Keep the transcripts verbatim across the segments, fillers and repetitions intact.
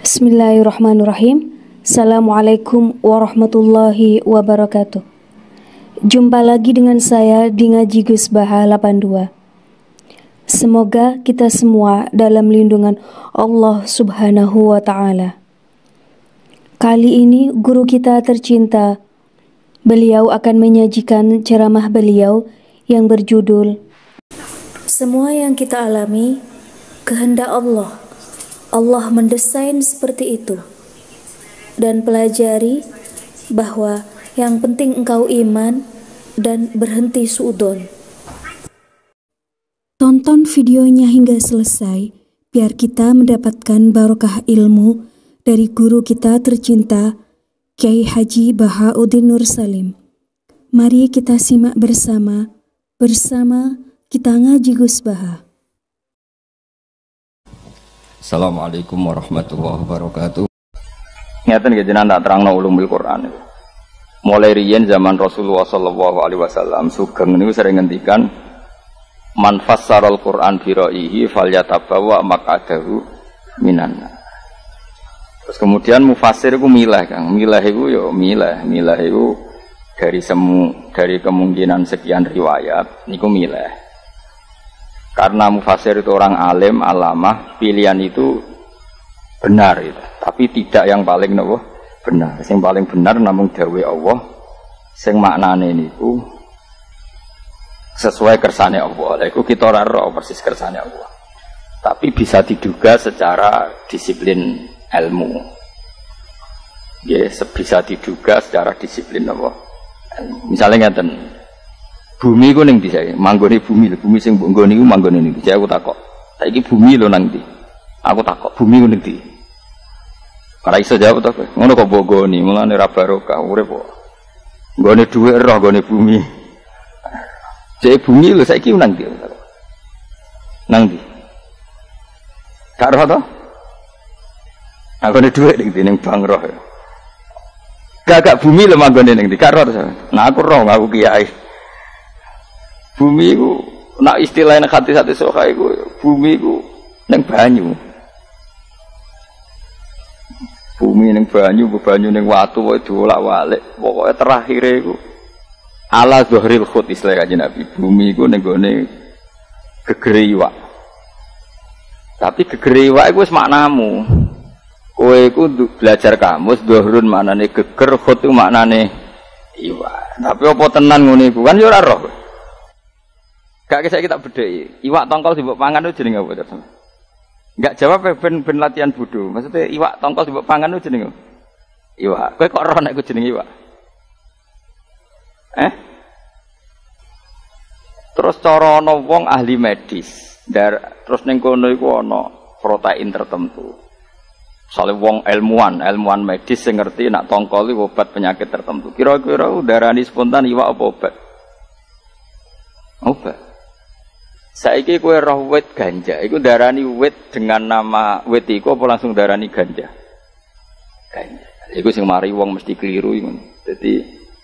Bismillahirrahmanirrahim. Assalamualaikum warahmatullahi wabarakatuh. Jumpa lagi dengan saya di Ngaji Gus Baha delapan puluh dua. Semoga kita semua dalam lindungan Allah Subhanahu wa Ta'ala. Kali ini guru kita tercinta, beliau akan menyajikan ceramah beliau yang berjudul Semua yang kita alami kehendak Allah. Allah mendesain seperti itu. Dan pelajari bahwa yang penting engkau iman dan berhenti suudzon. Tonton videonya hingga selesai biar kita mendapatkan barokah ilmu dari guru kita tercinta Kiai Haji Bahauddin Nur Salim. Mari kita simak bersama, bersama kita ngaji Gus Baha. Assalamualaikum warahmatullahi wabarakatuh. Ngeten nggih jenengan tak terangno ulumul Quran. Mulai riyen zaman Rasulullah sallallahu alaihi wasallam sugeng niku sering ngendikan man fassaral Quran bi ra'yihi falyatabawa maq'adahu minan. Terus kemudian mufassir iku milah, Kang. Milah iku ya milah, milah iku dari semu dari kemungkinan sekian riwayat niku milah. Karena mufassir itu orang alim, alamah, pilihan itu benar itu. Tapi tidak yang paling nopo benar. Yang paling benar namun dawuh Allah sing maknane niku sesuai kersane Allah. Lha iku kita ora ora persis kersane Allah. Tapi bisa diduga secara disiplin ilmu. Ya, bisa diduga secara disiplin apa? Misalnya ngeten. Bumi ku ning ndi sae? Manggone bumi, bumi sing mbok nggone iku manggone ning ndi? Aku takok. Saiki bumi lho nang ndi? Aku takok, bumi ku ning ndi? Ora iso jawab to kowe. Ngono kok mbok nggone, mulane ra barokah urip kok. Nggone dhuwit roh nggone bumi. Cek bumi lho saiki nang ndi? Nang ndi? Gak roh to? Aku ne dhuwit ning ndi ning bang roh. Gak gak bumi lho manggone ning ndi? Gak roh to. Nah aku roh aku kiai. Bumi itu, nak istilahnya hati-hati soka itu, bumi itu neng banyu. Bumi neng banyu, banyu neng watu, itu olak walik. Pokoknya terakhir itu, ala zuhril khut istilah kajian Nabi. Bumi itu neng gone gegeri iwak. Tapi gegeri iwak itu maknamu. Kowe itu belajar kamus, zuhrun maknane geger, khut itu maknane iwak. Tapi apa tenan ngono iku kan yo ora roh. Gak kisah kita bedai, iwak tongkol di bawah pangan itu jenenge apa? Gak jawab ben ben latihan bodoh. Maksudnya iwak tongkol di bawah pangan itu jenenge iwak. Kowe kok roh nek iku jenenge iwak? Eh? Terus cara ana wong ahli medis, dar, terus ning kono iku ana protein tertentu. Soale wong ilmuwan, ilmuwan medis sing ngerti nak tongkol iku obat penyakit tertentu. Kira-kira darani spontan iwak apa obat? Obat. Saiki kowe roh wit ganja, iku darani wit dengan nama wit iku apa langsung darani ganja? Ganja. Iku sing mari wong mesti keliru ngono. Dadi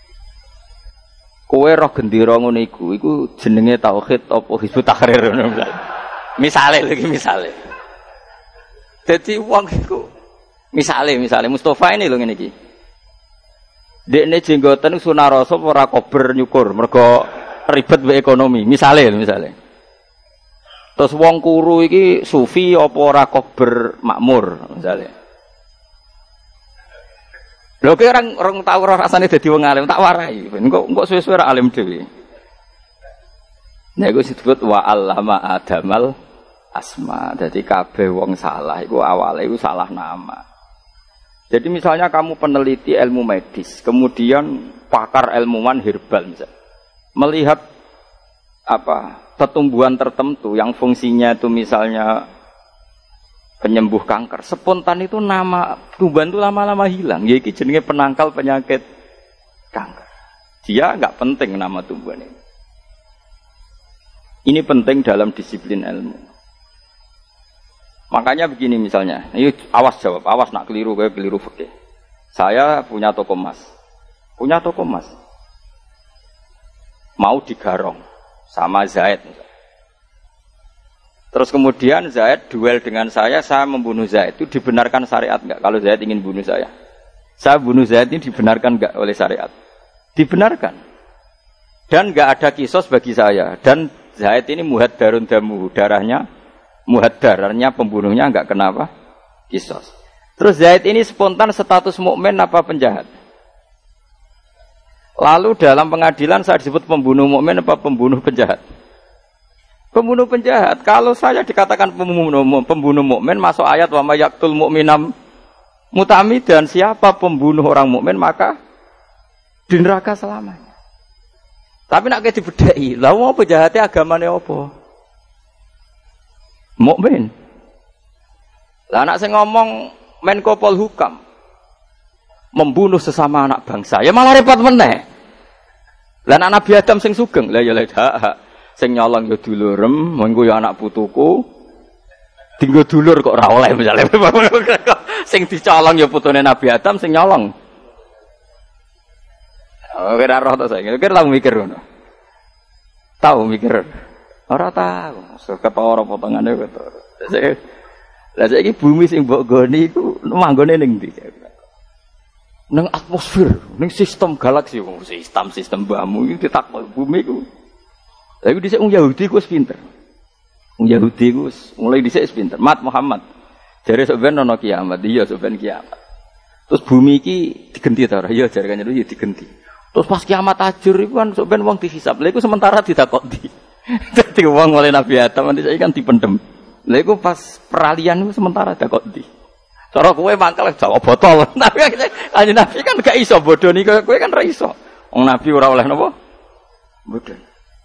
kowe roh gendera ngono iku, iku jenenge tauhid apa hizbut tahrir ngono. Misale lagi misale. Dadi wong iku misale misale Mustofa ini lho ngene iki. Dekne jenggoten sunarasa ora kober nyukur mergo ribet be ekonomi. Misale misale. Terus wong kuru iki sufi apa ora kober makmur misalnya. Lho ki orang orang tau ora rasane dadi wong alim tak warai. Engko engko suwe-suwe ra alim dhewe. Nek iku disebut wa allama adamal asma. Jadi kabeh wong salah iku awale iku salah nama. Jadi misalnya kamu peneliti ilmu medis, kemudian pakar ilmuwan herbal misalnya. Melihat apa? Pertumbuhan tertentu yang fungsinya itu misalnya penyembuh kanker, spontan itu nama tumbuhan itu lama-lama hilang. Ya iki jenenge penangkal penyakit kanker. Dia enggak penting nama tumbuhan ini. Ini penting dalam disiplin ilmu. Makanya begini misalnya, ini awas jawab, awas nak keliru kayak keliru fikih. Saya punya toko emas, punya toko emas, mau digarong sama Zaid. Terus kemudian Zaid duel dengan saya, saya membunuh Zaid. Itu dibenarkan syariat enggak? Kalau Zaid ingin bunuh saya, saya bunuh Zaid ini dibenarkan enggak oleh syariat? Dibenarkan. Dan enggak ada kisos bagi saya. Dan Zaid ini muhaddarun damu, darahnya muhaddarnya pembunuhnya enggak kenapa? Kisos. Terus Zaid ini spontan status mukmin apa penjahat? Lalu dalam pengadilan saya disebut pembunuh mukmin apa pembunuh penjahat? Pembunuh penjahat. Kalau saya dikatakan pembunuh pembunuh mukmin, masuk ayat wa may yaqtul mu'minam muta'ammidan, siapa pembunuh orang mukmin maka di neraka selamanya. Tapi nak kayak dibedai, lah mau penjahatnya agamane apa? Mukmin. Lah anak saya ngomong Menko Polhukam membunuh sesama anak bangsa, ya malah repot meneh. Lah anak Nabi Adam sing sugeng, lah ya lah hak. Sing nyolong ya dulurem, mengko ya anak putuku. Dinggo dulur kok ora oleh misale. Sing dicolong ya putune Nabi Adam sing nyolong. Oh, kira roh to saiki. Kira tau mikir ngono. Tahu mikir. Ora tahu. Ketara potongane ketara. Lah saiki bumi sing mbok goni iku manggone ning ndi? Nang atmosfer, ning sistem galaksi, sistem sistem bamu iki ditakok bumi iku. Lah iku dhisik wong Yahudi ku wis pinter. Wong Yahudi ku mulai dhisik wis pinter. Mat Muhammad. Jare sok ben ana kiamat, iya sok ben kiamat. Terus bumi iki digenti ta ora? Iya jare kan ya digenti. Terus pas kiamat ajur iku kan sok ben wong dihisab. Lah iku sementara ditakoki. Dadi wong oleh Nabi Adam nanti saiki kan dipendem. Lah iku pas peralihan iku sementara ditakoki. Cara kowe mangkel jawab botol. Tapi kan Nabi kan gak iso bodoni kowe kan ora iso. Wong Nabi ora oleh napa? Bodoni.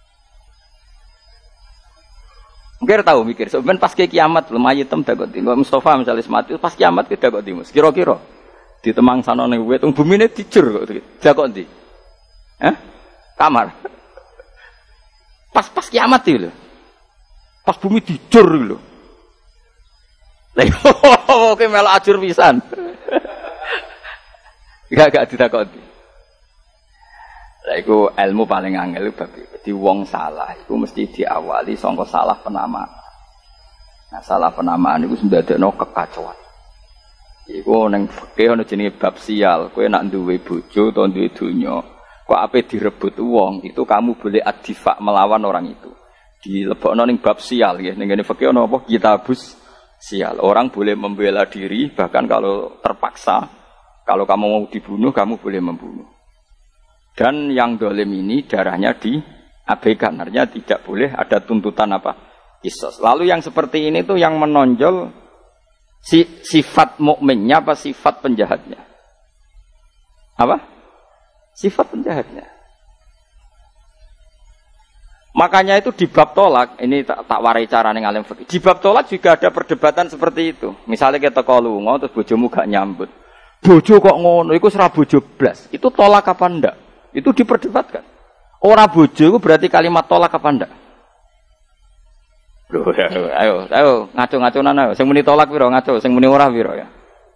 Mikir tahu mikir, sebenarnya pas ke kiamat lemah hitam tak gonti. Mustafa misalnya mati, pas kiamat kita gonti mus. Kira-kira di temang sana nih, wet, bumi ini dicur kok, tak gonti. Eh? Kamar. Pas pas kiamat itu, pas bumi dicur itu. Lagi, oke malah acur pisan. Gak gak tidak gonti. Lah iku ilmu paling angel babi. Di wong salah iku mesti diawali sangka salah penamaan. Nah, salah penamaan iku ndadekno kekacauan. Iku ning fikih ana jenenge bab sial. Kowe nak duwe bojo utawa duwe donya, kok ape direbut wong, itu kamu boleh adifak melawan orang itu. Dilebokno ning bab sial nggih. Ning ngene fikih ana apa? Kitabus sial. Orang boleh membela diri bahkan kalau terpaksa. Kalau kamu mau dibunuh, kamu boleh membunuh. Dan yang dolim ini darahnya diabaikan, artinya tidak boleh ada tuntutan apa kisos. Lalu yang seperti ini tuh yang menonjol si, sifat mukminnya apa sifat penjahatnya? Apa? Sifat penjahatnya. Makanya itu di bab tolak, ini tak, tak warai cara ning alim fikih. Di bab tolak juga ada perdebatan seperti itu. Misalnya kita kolungo terus bojomu gak nyambut. Bojo kok ngono, iku ora bojo blas. Itu tolak apa ndak? Itu diperdebatkan. Ora bojo itu berarti kalimat tolak apa ndak? Loh, ayo, ayo ngaco-ngaconan ayo. Sing muni tolak piro ngaco, sing muni ora piro ya?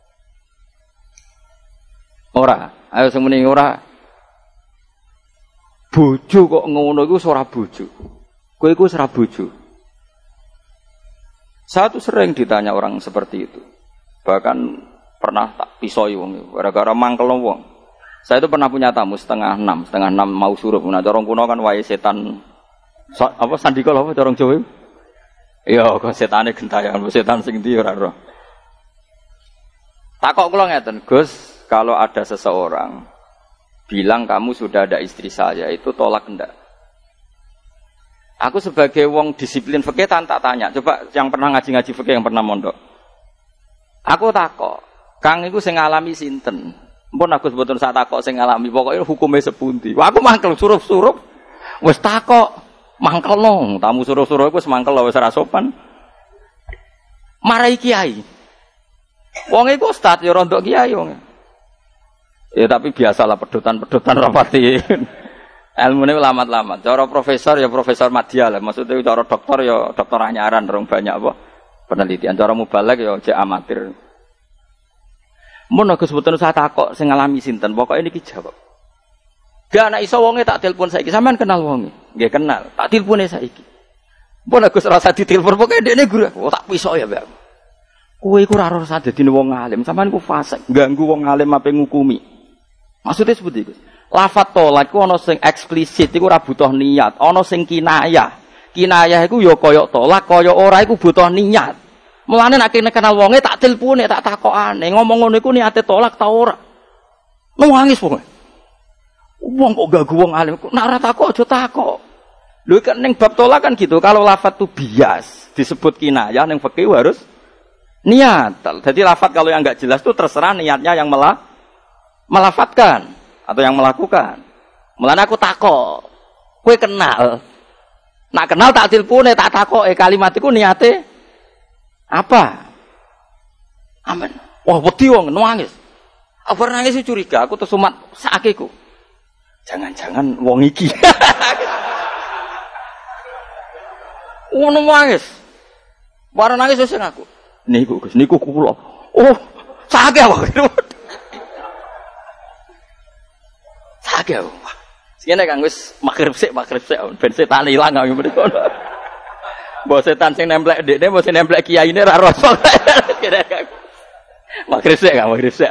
Ora. Ayo sing muni ora. Bojo kok ngono iku ora bojo. Kowe iku ora bojo. Saya tuh sering ditanya orang seperti itu. Bahkan pernah tak pisoi wong gara-gara mangkel wong. Saya itu pernah punya tamu setengah enam, setengah enam mau suruh. Nah, corong kuno kan wae setan, so, apa sandika apa corong Jawa? Iya, kok setane gentayangan, setan sing ndi ora roh. Takok kula ngeten, Gus, kalau ada seseorang bilang kamu sudah ada istri saya, itu tolak enggak? Aku sebagai wong disiplin fikih tak tanya, coba yang pernah ngaji-ngaji fikih yang pernah mondok. Aku takok, Kang iku sing ngalami sinten? Mpun aku sebetulnya saat takok sing ngalami, pokoknya hukumnya sepundi. Wah, aku mangkel surup-surup, wes takok mangkel nong, tamu surup-surup aku semangkel wes rasopan. Marai kiai, wong iku ustad ya rontok kiai wong. Ya tapi biasalah pedotan-pedotan rapati. Ilmune lamat-lamat. Cara profesor ya profesor madya lah, maksudnya cara dokter ya dokter anyaran, rong banyak apa penelitian. Cara mubalek ya cek amatir. Mun aku sebetulnya saya takok sing ngalami sinten, pokoknya niki jawab. Gak anak iso wonge tak telepon saiki, sampean kenal wonge? Nggih kenal, tak telepone saiki. Mbok nek Gus rasa ditelepon pokoke dekne guru. Oh tak pisok ya, Mbak. Kowe iku ora ora dadi wong alim, sampean ku fasik, ganggu wong alim ape ngukumi. Maksudnya seperti itu. Lafat tolak iku ana sing eksplisit iku ora butuh niat, ana sing kinayah. Kinayah iku ya kaya tolak, kaya ora iku butuh niat. Mulane nek kenal wonge tak tilpune, tak takokane, ngomong ngono iku niate tolak ta ora. Nangis pokoke. Wong kok ganggu wong alim, nek ora takok aja takok. Lho kan ning bab tolak kan gitu, kalau lafat itu bias disebut kinayah ning fikih harus niat. Jadi lafat kalau yang enggak jelas itu terserah niatnya yang malah melafatkan atau yang melakukan. Mulane aku takok, kowe kenal. Nak kenal tak tilpune, tak takoke kalimat iku niate apa? Amin. Wah, wedi wong nangis. Apa nangis curiga, aku terus umat sakeku. Jangan-jangan wong iki. Ngono nangis. Bareng nangis wis aku. Niku Gus, niku kula. Oh, sakit apa? Sakit apa? Sing nek kang wis magrib sik, magrib sik ben setan ilang kang mriko. Mbok setan sing nemplek ndekne, mbok sing nemplek kiyaine ra rasa. Magrib sik, magrib sik.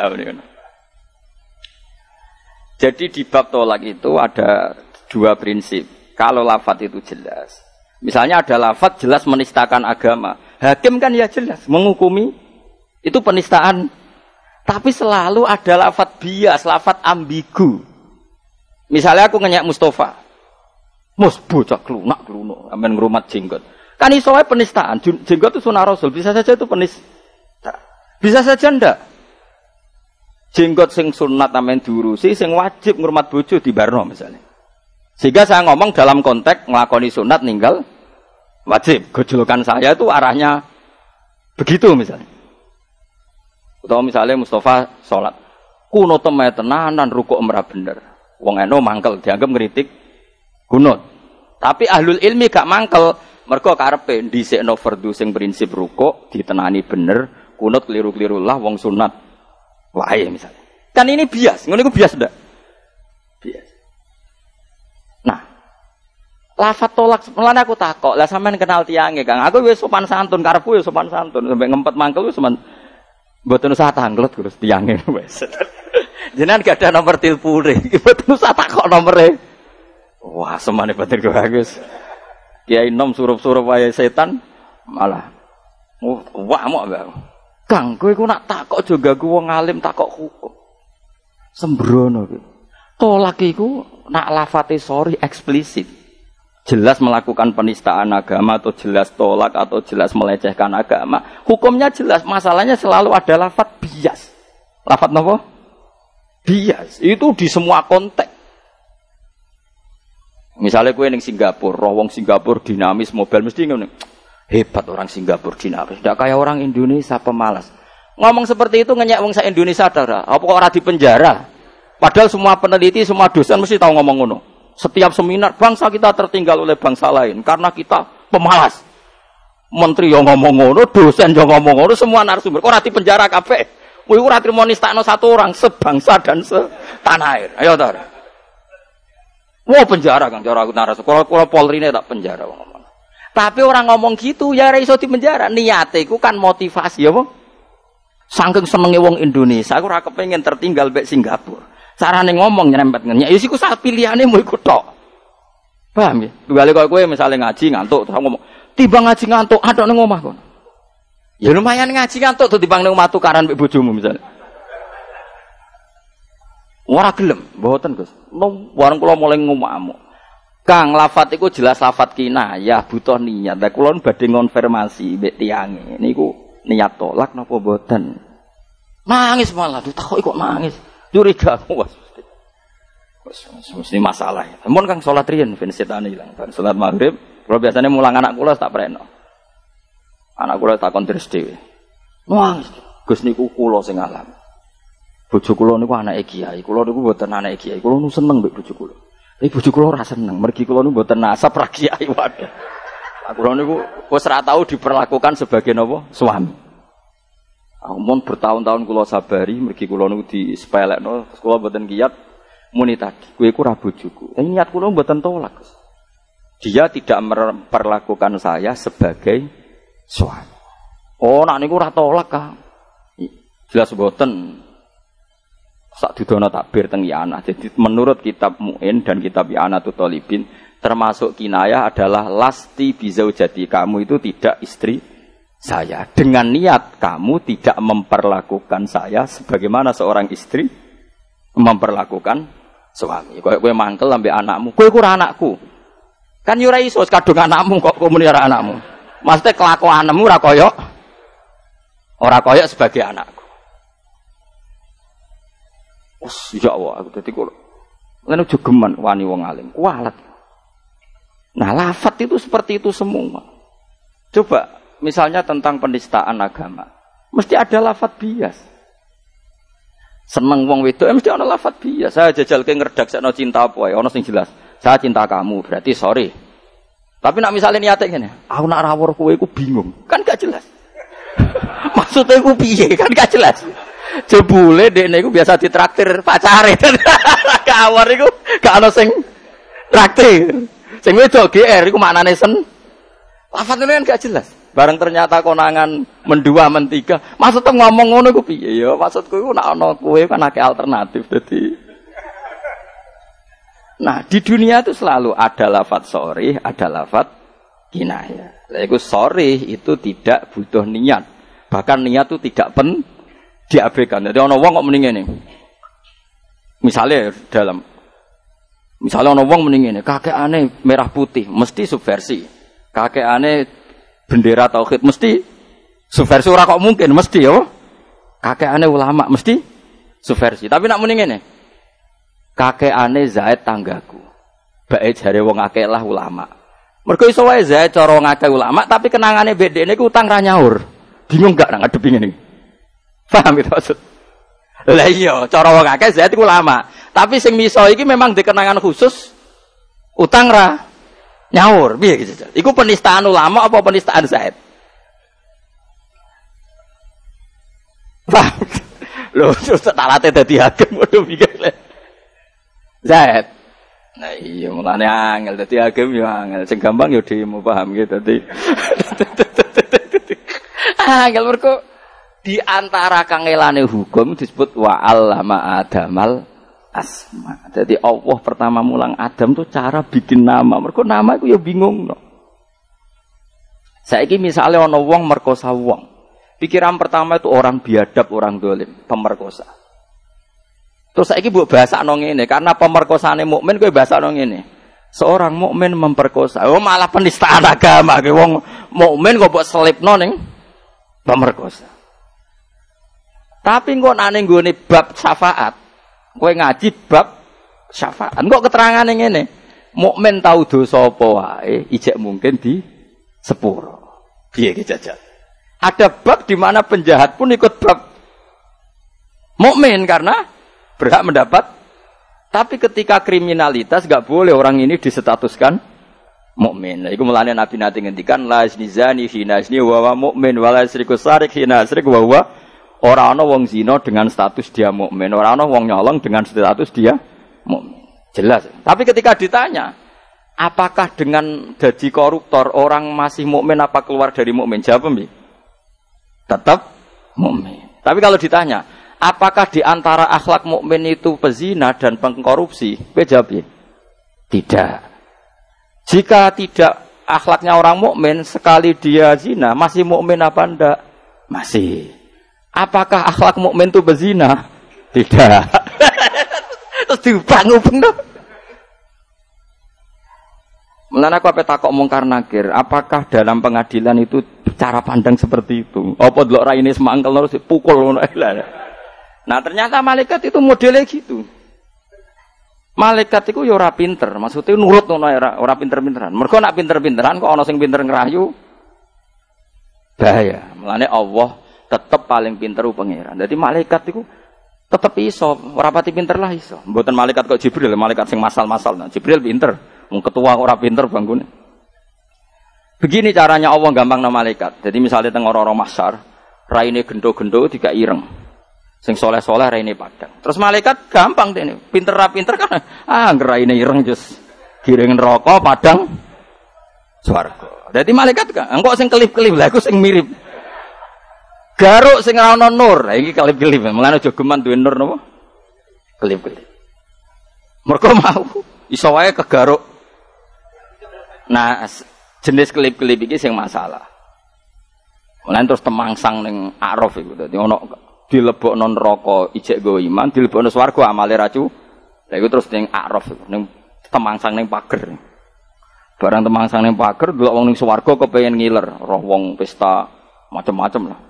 Jadi di bab tolak itu ada dua prinsip. Kalau lafaz itu jelas. Misalnya ada lafaz jelas menistakan agama. Hakim kan ya jelas menghukumi itu penistaan. Tapi selalu ada lafaz bias, lafaz ambigu. Misalnya aku ngenyak Mustafa. Mus bocah klunak kluno, amen ngrumat jenggot. Kan iso wae penistaan. Jenggot itu sunah Rasul, bisa saja itu penista. Bisa saja ndak. Jenggot sing sunat amen diurusi, sing wajib ngurmat bojo dibarno misalnya. Sehingga saya ngomong dalam konteks nglakoni sunat ninggal wajib. Gejolokan saya itu arahnya begitu misalnya. Atau misalnya Mustafa sholat, kuno temai tenanan rukuk emrah bener. Wong eno mangkel dianggap ngeritik kunut. Tapi ahlul ilmi gak mangkel, mergo karepe dhisikno fardhu sing prinsip rukuk ditenani bener, kunut keliru-keliru lah wong sunat. Wae misalnya. Kan ini bias, ngono iku bias ndak? Bias. Nah, lafaz tolak mulane aku takok, lah sampean kenal tiange, Kang. Aku wis sopan santun, karepku wis sopan santun, sampai ngempet mangkel wis sopan. Mboten usah tanglet terus tiange wis. Jenengan gak ada nomor tilpune. Mboten usah takok nomere. Wah, semane batin kok bagus. Kiai nom surup-surup wae setan malah oh, wah mok Mbak. Kang, kowe iku nak takok aja ganggu wong alim takok hukum. Sembrono kuwi. Tolak iku nak lafate sorry eksplisit. Jelas melakukan penistaan agama atau jelas tolak atau jelas melecehkan agama. Hukumnya jelas, masalahnya selalu ada lafaz bias. Lafaz napa? Bias. Itu di semua konteks. Misalnya kowe ning Singapura, roh wong Singapura dinamis mobil mesti ngene. Hebat orang Singapura dinamis, tidak kayak orang Indonesia pemalas. Ngomong seperti itu ngenyak wong sak Indonesia ora. Apa kok ora di penjara? Padahal semua peneliti, semua dosen mesti tahu ngomong ngono. Setiap seminar bangsa kita tertinggal oleh bangsa lain karena kita pemalas. Menteri yang ngomong ngono, dosen yang ngomong ngono, semua narasumber kok ora di penjara kabeh. Kowe ora trimo nistakno satu orang sebangsa dan setanah air. Ayo ta. Wah penjara Kang, cara aku narasumber. Kalau Polri ini tak penjara ngomong. Tapi orang ngomong gitu ya ora iso di penjara. Niate iku kan motivasi ya, Bang. Saking senenge wong Indonesia, aku ora kepengin tertinggal mek Singapura. Carane ngomong nyerempet ngenyek, ya iku sak pilihane mau iku tok. Paham ya? Tugale koyo kowe misale ngaji ngantuk terus ngomong, "Timbang ngaji ngantuk, atok ning omah kono." Ya lumayan ngaji ngantuk tuh timbang ning omah tukaran mek bojomu misale. Ora gelem, mboten Gus. Warung kula mulai ngomong. Kang, lafat iku jelas lafat kinayah, butuh niat. Lah kula badhe ngonfirmasi mbek tiyange. Niku niat tolak napa mboten? Nangis malah, ditakoki kok nangis. Curiga aku wis mesti masalah. Mun Kang salat riyen ben setan ilang. Bar salat maghrib, kula biasane mulang anak kula tak preno. Anak kula takon terus dhewe. Nangis. Gus niku kula sing alam. Bojo kula niku anake kiai. Kula niku mboten anake kiai. Kula nu seneng mbek bojo kula. Tapi bojo kula ora seneng. Mergi kula niku mboten nasab ra kiai wae. Kula niku wis ora tau diperlakukan sebagai napa? Suami. Aku mon bertahun-tahun kula sabari mergi kula niku disepelekno, terus kula mboten kiyat muni tadi, kowe iku ra bojoku. Tapi niat kula mboten tolak. dia tidak memperlakukan saya sebagai suami. Oh, nak niku ora tolak ka. Jelas boten. Sak dudono takbir teng Yana. Jadi menurut kitab Mu'in dan kitab I'anatul Thalibin termasuk kinayah adalah lasti bizaujati, kamu itu tidak istri saya. Dengan niat kamu tidak memperlakukan saya sebagaimana seorang istri memperlakukan suami. Kowe kowe mangkel ambek anakmu. Kowe ora anakku. Kan yo ora iso kadung anakmu kok kowe muni ora anakmu. Maksudnya kelakuanmu ora koyo ora koyo sebagai anakku. Us ya Allah, aku dadi kok ngene jogeman wani wong alim. Kualat. Nah, lafaz itu seperti itu semua. Coba misalnya tentang penistaan agama. Mesti ada lafaz bias. Seneng wong wedok mesti ana lafaz bias. Saya jajalke ngredaksekno cinta apa wae, ana sing jelas. Saya cinta kamu, berarti sorry. Tapi nak misalnya niate ngene, aku nak rawuh kowe iku bingung. Kan gak jelas. Maksudnya iku piye? Kan gak jelas. Jebule dekne iku biasa ditraktir pacare. Kawar iku gak ana sing traktir. Sing wedok G R iku maknane sen. Lafaz ini kan gak jelas. Bareng ternyata konangan mendua mentiga. Maksudnya ngomong ngono iku piye ya? Maksudku iku nek ana kowe kan akeh alternatif dadi. Nah, di dunia itu selalu ada lafaz sharih, ada lafaz kinayah. Lah iku sharih itu tidak butuh niat. Bahkan niat itu tidak pen diabaikan. Jadi ana wong kok mending ngene. Misalnya dalam misalnya ana wong mending ngene, kakekane merah putih mesti subversi. Kakekane bendera tauhid mesti subversi, ora kok mungkin mesti ya. Kakekane ulama mesti subversi. Tapi nak mending ngene. Kakekane Zaid tanggaku. Bae jare wong akeh lah ulama. Mergo iso wae Zaid cara wong akeh ulama tapi kenangane bedene ku utang ra nyaur. Bingung gak nang ngadepi ngene. Paham itu maksud? Lah iya, cara wong akeh Zaid iku ulama. Tapi sing miso iki memang dikenangan khusus utang ra nyaur. Piye iki? Iku penistaan ulama apa penistaan Zaid? Paham? Lho, tak late dadi hakim ngono pikir. Zaid. Nah iya mulane angel dadi hakim yo angel. Sing gampang yo demo paham gitu dadi. Angel mergo di antara kangelane hukum disebut wa allama adamal asma. Jadi Allah pertama mulang Adam tuh cara bikin nama. Mergo nama iku ya bingung no. Saiki misale ana wong merkosa wong. Pikiran pertama itu orang biadab, orang dolim, pemerkosa. Terus saiki mbok basakno ngene, karena pemerkosaane mukmin kowe basakno ngene. Seorang mukmin memperkosa. Oh malah penistaan agama ke wong mukmin kok mbok selipno ning pemerkosa. Tapi kok nane nggone bab syafaat. Kowe ngaji bab syafaat. Kok keterangane ngene. Mukmin tahu dosa apa wae, ijek mungkin di sepuro. Piye iki jajal? Ada bab di mana penjahat pun ikut bab mukmin karena berhak mendapat. Tapi ketika kriminalitas enggak boleh orang ini disestatuskan mukmin. Nah, iku mulane Nabi nate ngendikan la iznizani hina izni wa wa mukmin wa la syriku sarik hina syrik wa wa. Ora ana wong zina dengan status dia mukmin, ora ana wong nyolong dengan status dia mukmin. Jelas. Tapi ketika ditanya, apakah dengan jadi koruptor orang masih mukmin apa keluar dari mukmin? Jawab mbi. Tetap mukmin. Tapi kalau ditanya, apakah di antara akhlak mukmin itu pezina dan pengkorupsi? Kowe jawab ya. Tidak. Jika tidak akhlaknya orang mukmin, sekali dia zina, masih mukmin apa enggak? Masih. Apakah akhlak mukmin itu bezina? Tidak. Terus diubang-ubang dong. Mulane aku ape takok mungkar nakir, apakah dalam pengadilan itu cara pandang seperti itu? Apa delok raine semangkel terus dipukul ngono ae. Nah, ternyata malaikat itu modelnya gitu. Malaikat itu ya ora pinter, maksudnya nurut ngono ora ora pinter-pinteran. Mergo nek pinter-pinteran kok ana sing pinter ngerayu bahaya. Mulane Allah tetap paling pinter pangeran. Jadi malaikat itu tetap iso, ora pati pinter lah iso. Mboten malaikat kok Jibril, malaikat sing masal-masal. Nah, Jibril pinter. Wong ketua ora pinter banggune. Begini caranya Allah gampang nama malaikat. Jadi misalnya teng ora-ora mahsyar, raine gendo-gendo tiga ireng. Sing soleh-soleh raine padang. Terus malaikat gampang dene. Pinter ra pinter kan ah raine ireng jus giring neraka padang swarga. Dadi malaikat kan, engko sing kelip-kelip lah iku sing mirip. Garuk sing ora ana nur, lah iki kelip-kelip. Mulane aja geman duwe nur napa? Kelip-kelip. Mergo mau iso wae kegaruk. Nah, jenis kelip-kelip iki sing masalah. Mulane terus temangsang ning Araf iku dadi ana dilebokno neraka ijek go iman, dilebokno swarga amale racu. Lah iku terus ning Araf iku ning temangsang ning pager. Barang temangsang ning pager delok wong ning swarga kepengin ngiler, roh wong pesta macam-macam lah.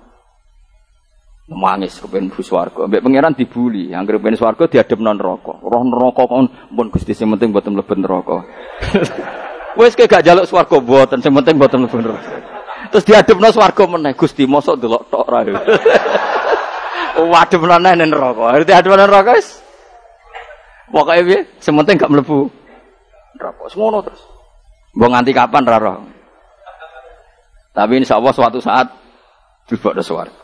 Nangis kepengin mlebu swarga, mbek pangeran dibuli, anggere kepengin swarga diadepno neraka. Roh neraka kon pun Gusti sing penting mboten mlebu neraka. Wis ke gak njaluk swarga mboten, sing penting mboten mlebu neraka. Terus diadepno swarga meneh, Gusti mosok delok tok ra. Wadepno neh ning neraka. Diadepno neraka wis. Pokoke piye? Sing penting gak mlebu neraka. Semono terus. Mbok nganti kapan ra roh. Tapi insyaallah suatu saat dilebokno swarga.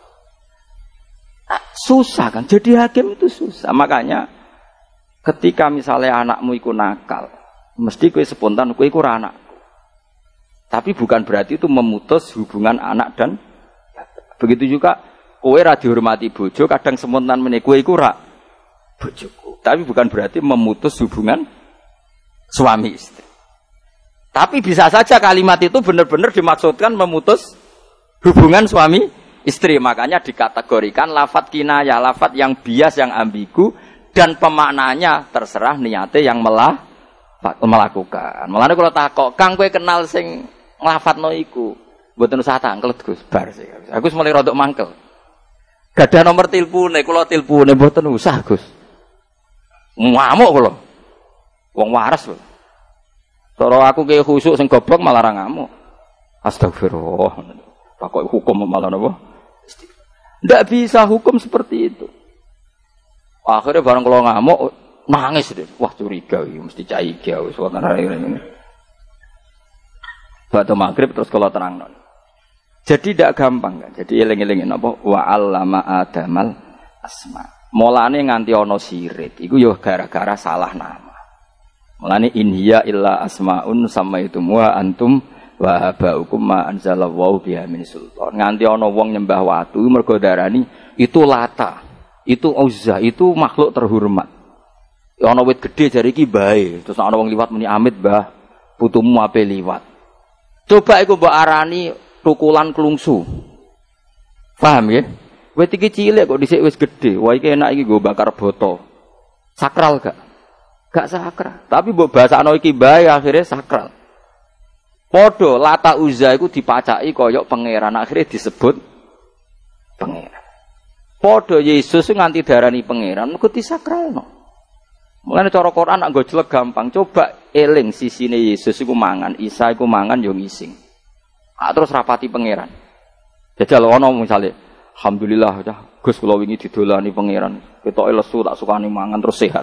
Nah, susah kan, jadi hakim itu susah. Makanya ketika misalnya anakmu iku nakal, mesti kowe spontan kowe iku ora anakku. Tapi bukan berarti itu memutus hubungan anak dan begitu juga kowe ra dihormati bojo, kadang spontan meneh kowe iku ora bojoku. Tapi bukan berarti memutus hubungan suami istri. Tapi bisa saja kalimat itu benar-benar dimaksudkan memutus hubungan suami istri. Makanya dikategorikan lafadz kinayah, lafadz yang bias, yang ambigu, dan pemaknanya terserah niate yang melah, melakukan. Mulane kalau takok, Kang kowe kenal sing nglafadzno iku, mboten usah tangkel Gus, bar sih. Aku mulai rodok mangkel. Gadah nomor tilpune, kula tilpune mboten usah Gus. Ngamuk kula. Wong waras lho. Cara aku kaya khusuk sing goblok malah ra ngamuk. Astagfirullah. Pakok hukum malah napa? Ndak bisa hukum seperti itu. Akhirnya bareng kalau ngamuk nangis deh. Wah curiga iki mesti caiga wis wonten ngene. Batu maghrib terus kalau terang non. Jadi tidak gampang kan. Jadi eling-elingin apa? Wa 'allama Adamal asma. Mulane nganti ana sirik. Iku yo gara-gara salah nama. Mulane in hiya illa asmaun samaitumuha antum wa abaukum ma anzalallahu biha min sultan. Nganti ana wong nyembah watu mergo darani itu Lata, itu Uzza, itu makhluk terhormat. Ana wit gedhe jare iki bae, terus ana wong liwat muni amit Mbah, putumu ape liwat. Coba iku mbok arani tukulan klungsu. Paham ya? Wit iki cilik kok dhisik wis gedhe. Wah iki enak iki nggo bakar boto. Sakral gak? Gak sakral. Tapi mbok basakno iki bae akhirnya sakral. Podo Lata Uzza iku dipacaki koyok pangeran, akhirnya disebut pangeran. Podo Yesus nganti darani pangeran mergo disakralno. Mulane cara Quran nak nggo jelek gampang. Coba eling sisine Yesus iku mangan, Isa iku mangan yo ngising. Ah terus rapati pangeran. Jajal ana misale, alhamdulillah ya Gus kula wingi didolani pangeran. Ketoke lesu tak sukani mangan terus sehat.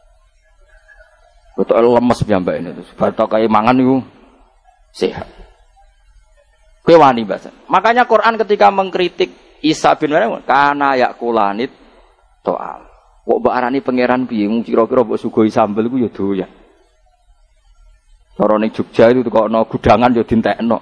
Ketoke lemes piyambake terus batoke mangan niku sehat. Kowe wani bahasa. Makanya Quran ketika mengkritik Isa bin Maryam kana yakulanit to'am. Kok mbok arani pangeran piye? Mung kira-kira mbok sugoi sambel iku ya doyan. Cara ning Jogja itu kok ana gudangan ya dientekno.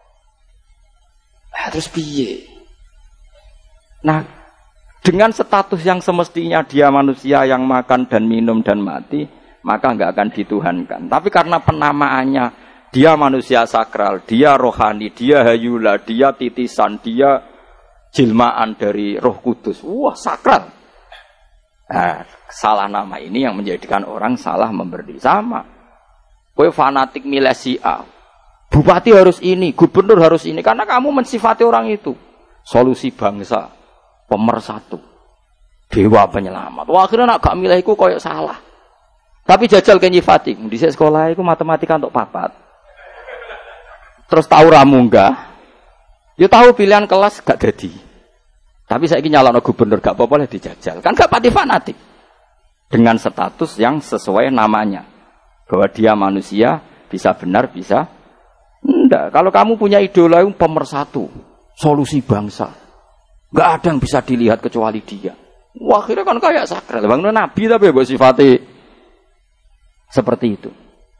Nah, terus piye? Nah, dengan status yang semestinya dia manusia yang makan dan minum dan mati, maka enggak akan dituhankan. Tapi karena penamaannya dia manusia sakral, dia rohani, dia hayula, dia titisan, dia jilmaan dari Roh Kudus. Wah, sakral. Nah, salah nama ini yang menjadikan orang salah memberi sama. Kowe fanatik milih si A. Bupati harus ini, gubernur harus ini karena kamu mensifati orang itu. Solusi bangsa, pemersatu, dewa penyelamat. Wah, akhirnya nak gak milih iku koyo salah. Tapi jajal ke nyifati, di sekolah iku matematika untuk papat. Terus tahu ramunggah, ya tahu pilihan kelas gak jadi. Tapi saya ingin nyalon gubernur gak apa-apa lah dijajal. Kan gak pati fanatik. Dengan status yang sesuai namanya. Bahwa dia manusia, bisa benar, bisa enggak. Kalau kamu punya idola yang pemersatu, solusi bangsa, gak ada yang bisa dilihat kecuali dia. Wah, akhirnya kan kayak sakral. Bang Nabi tapi buat sifatnya seperti itu.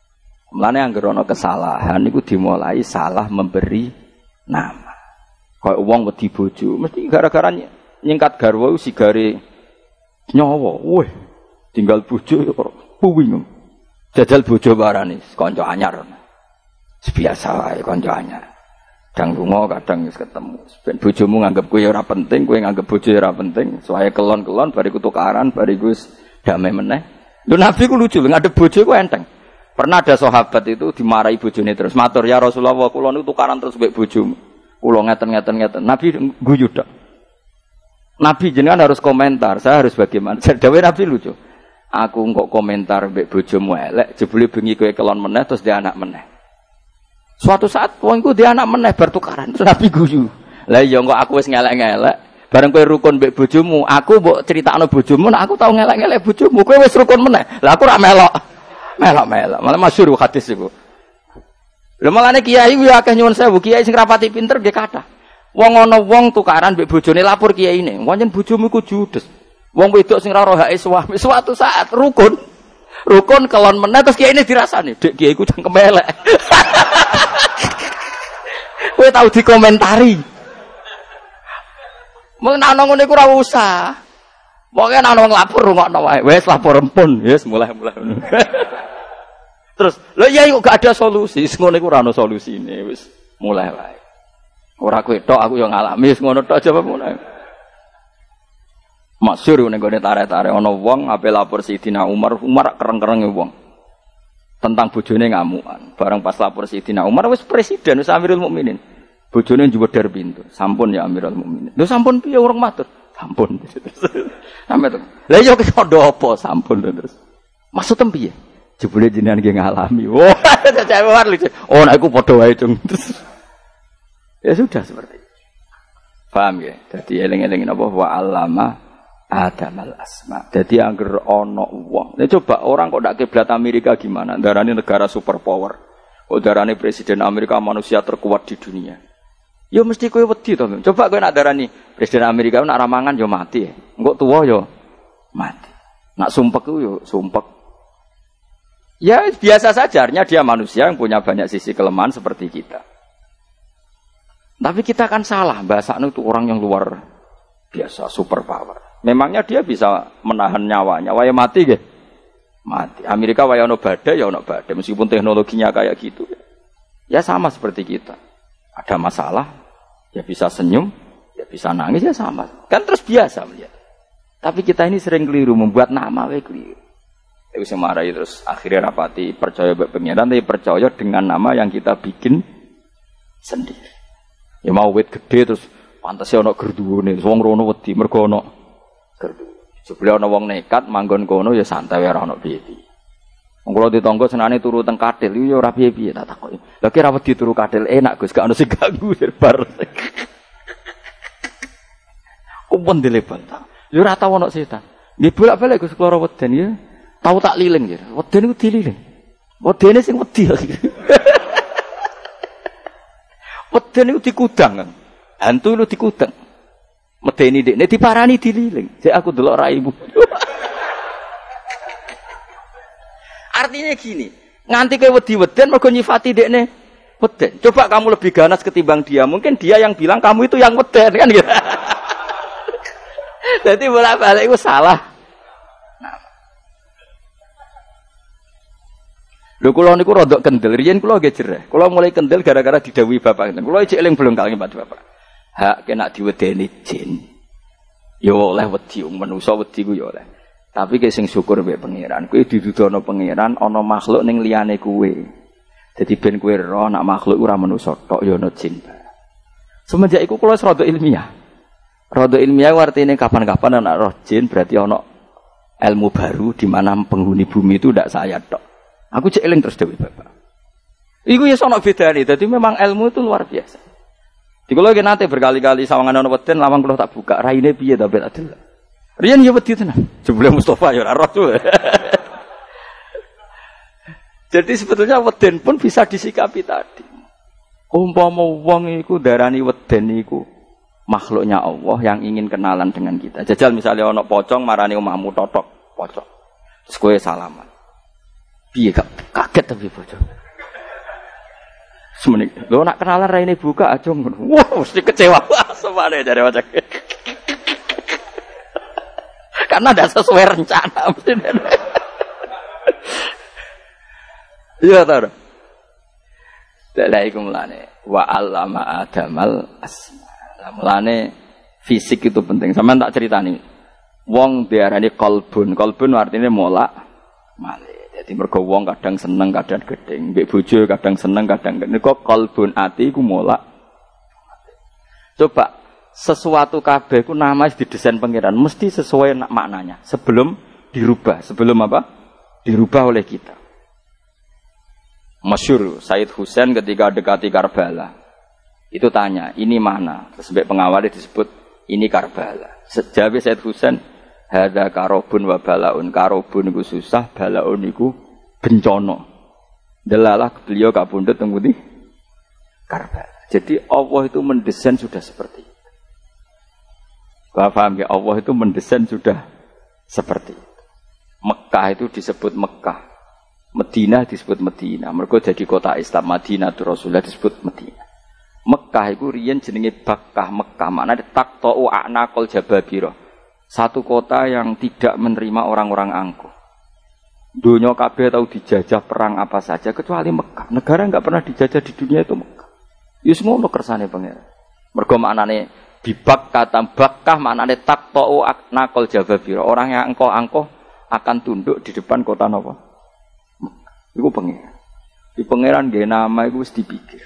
Mulane anggere ana kesalahan niku dimulai salah memberi nama. Kayak wong wedi bojo, mesti gara-gara nyingkat garwa sigare nyawa. Weh, tinggal bojo ya kok puwing. Jajal bojo barani kanca anyar. Biasa wae kanca anyar. Kadang lunga, kadang wis ketemu. Ben bojomu nganggep kowe ora penting, kowe nganggep bojo ora penting, soalnya kelon-kelon bariku tukaran, bariku wis damai meneh. Lho Nabi ku lucu, ngadep bojo ku enteng. Pernah ada sahabat itu dimarahi bojone terus, matur ya Rasulullah, kula niku tukaran terus mbek bojomu. Kula ngeten-ngeten-ngeten. Nabi guyu tok. Nabi jenengan harus komentar, saya harus bagaimana? Dawe Nabi lucu. Aku kok komentar mbek bojomu elek, jebule bengi kowe kelon meneh terus dia anak meneh. Suatu saat wong iku dia anak meneh bar tukaran, terus Nabi guyu. Lah iya kok aku wis ngelek-ngelek, bareng kowe rukun mbek bojomu, aku mbok critakno bojomu, nek aku tau ngelek-ngelek bojomu, kowe wis rukun meneh. Lah aku ora melok. Melok-melok, malah masyhur hadis iku. Lha malane kiai ku ya akeh nyuwun sewu, kiai sing rapati pinter nggih kathah. Wong ana wong tukaran mbek bojone lapor kiyaine, "Pancen bojomu iku judes." Wong wedok sing ora ro hake suami, suatu saat rukun. Rukun kelon meneh terus kiyaine dirasani, "Dek kiai ku cangkem elek." Kowe tau dikomentari. Mun ana ngene iku ora usah. Pokoke ana wong lapor rungokno wae. Wis lapor empun, wis mulai-mulai. Terus, lho iya kok gak ada solusi, ngono iku ora ana solusine, wis mulai wae. Ora kowe tok aku yo ngalami wis ngono tok jawab mulai. Masyhur ning gone tarik-tarik ana wong ape lapor Sayyidina Umar, Umar kereng-kerenge wong. Tentang bojone ngamukan. Bareng pas lapor Sayyidina Umar wis presiden, wis Amirul Mukminin. Bojone njubedar pintu. Sampun ya Amirul Mukminin. Lho sampun piye urung matur? Sampun. Sampe to. Lah yo kesondo apa sampun terus. Maksudem piye? Jebule jenengan nggih ngalami. Wah, cewek lucu. Oh, nek aku padha wae, Cung. Ya sudah seperti itu. Paham ya? Dadi eling-eling napa wa allama Adamal asma. Jadi angger ana wong. Nah, coba orang kok ndak kiblat Amerika gimana? Darane negara superpower. Kok darane presiden Amerika manusia terkuat di dunia. Ya mesti kowe wedi to. Coba kowe nak darani presiden Amerika nak ramangan yo mati. Engko tuwa yo mati. Nak sumpek ku yo sumpek. Ya biasa saja, artinya dia manusia yang punya banyak sisi kelemahan seperti kita. Tapi kita kan salah, bahasanya itu orang yang luar biasa, superpower. Memangnya dia bisa menahan nyawanya, waya mati gak? Mati. Amerika waya ono badai, ya ono badai. Meskipun teknologinya kayak gitu. Ya sama seperti kita. Ada masalah, ya bisa senyum, ya bisa nangis, ya sama. Kan terus biasa melihat. Tapi kita ini sering keliru, membuat nama, we keliru. Bisa marahi terus akhirnya rapati percaya pengiran, tapi percaya dengan nama yang kita bikin sendiri. Ya mau wit gede terus pantasnya ono gerduwone, wong rono wedi mergo ono gerduwo. Sebelum ono wong nekat manggon kono ya santai ora ono piye-piye. Wong kula ditangga senane turu teng katil ya ora piye-piye tak takoki. Lah kira wedi turu katil enak Gus, gak ono sing ganggu bar. Kumpul dileban ta. Ya ora tau ono setan. Nggih bolak-balik Gus kula weden ya. Tahu tak liling ya, weden itu dililing, wedene sing wedi, weden itu dikudang kan, hantu itu dikudang, medeni dek, nek diparani dililing, jadi aku delok raimu. Artinya gini, nganti ke wedi weden, mergo nyifati dekne weden. Coba kamu lebih ganas ketimbang dia, mungkin dia yang bilang kamu itu yang weden kan gitu. Jadi bolak-balik itu salah. Lho kula niku rodok kendel, riyen kula nggih jereh. Kula mulai kendel gara-gara didhawuhi bapak. Kula iki eling belum kali Pak Bapak. Hak kena diwedeni jin. Ya oleh wedi wong manusa wedi ku ya oleh. Tapi ki sing syukur mbek pangeran, kowe didudono pangeran ana makhluk ning liyane kowe. Dadi ben kowe ro nak makhluk ora manusa tok ya ana jin. Semenjak iku kula rada ilmiah. Rada ilmiah artine kapan-kapan ana roh jin berarti ana ilmu baru di mana penghuni bumi itu ndak saya tok. Aku cek eling terus dewe bapak. Iku ya sono bedane. Dadi memang ilmu itu luar biasa. Di kula iki nate berkali-kali sawangan ana weden lawang kula tak buka. Raine piye ta ben adil. Riyen ya wedi tenan. Jebule Mustofa ya ora roh. Jadi sebetulnya weden pun bisa disikapi tadi. Umpama wong iku darani weden iku makhluknya Allah yang ingin kenalan dengan kita. Jajal misalnya ana pocong marani omahmu totok pocong. Terus kowe salaman. Piye gak Kaget tapi bojo. Semenik, lo nak kenalan raine buka aja ngono. Wah, mesti kecewa semane jare wajah. Karena ada sesuai rencana mesti. Iya ta. Dalaikum lane wa allama adamal asma. Mulane fisik itu penting. Sampeyan tak ceritani. Wong diarani qalbun. Qalbun artinya molak malik. Jadi mergo wong kadang seneng, kadang gedeng. Mbek bojo kadang seneng, kadang gedeng. Kok qalbun ati iku molak. Coba sesuatu kabeh ku nama didesain pangeran mesti sesuai maknanya sebelum dirubah. Sebelum apa? Dirubah oleh kita. Masyhur Said Husain ketika dekati Karbala. Itu tanya, ini mana? Terus pengawalnya disebut ini Karbala. Sejawab Said Husain, hadza karobun wa balaun. Karobun iku susah, balaun iku bencana. Delalah beliau kapundhut teng pundi? Karbala. Jadi Allah itu mendesain sudah seperti itu. Paham ya? Allah itu mendesain sudah seperti itu. Mekah itu disebut Mekah. Madinah disebut Madinah. Mergo jadi kota Islam. Madinah itu Rasulullah disebut Madinah. Mekah itu riyen jenenge Bakkah. Mekah maknane taqta'u a'naqal jababira. Satu kota yang tidak menerima orang-orang angkuh. Dunia kabeh tahu dijajah perang apa saja kecuali Mekah. Negara enggak pernah dijajah di dunia itu Mekah. Ya semua ono kersane pangeran. Mergo maknane bibak kata Bakkah maknane taqta'u a'naqal jababira. Orang yang angkuh-angkuh akan tunduk di depan kota napa? Mekah. Iku pangeran. Di pangeran nggih nama iku wis dipikir.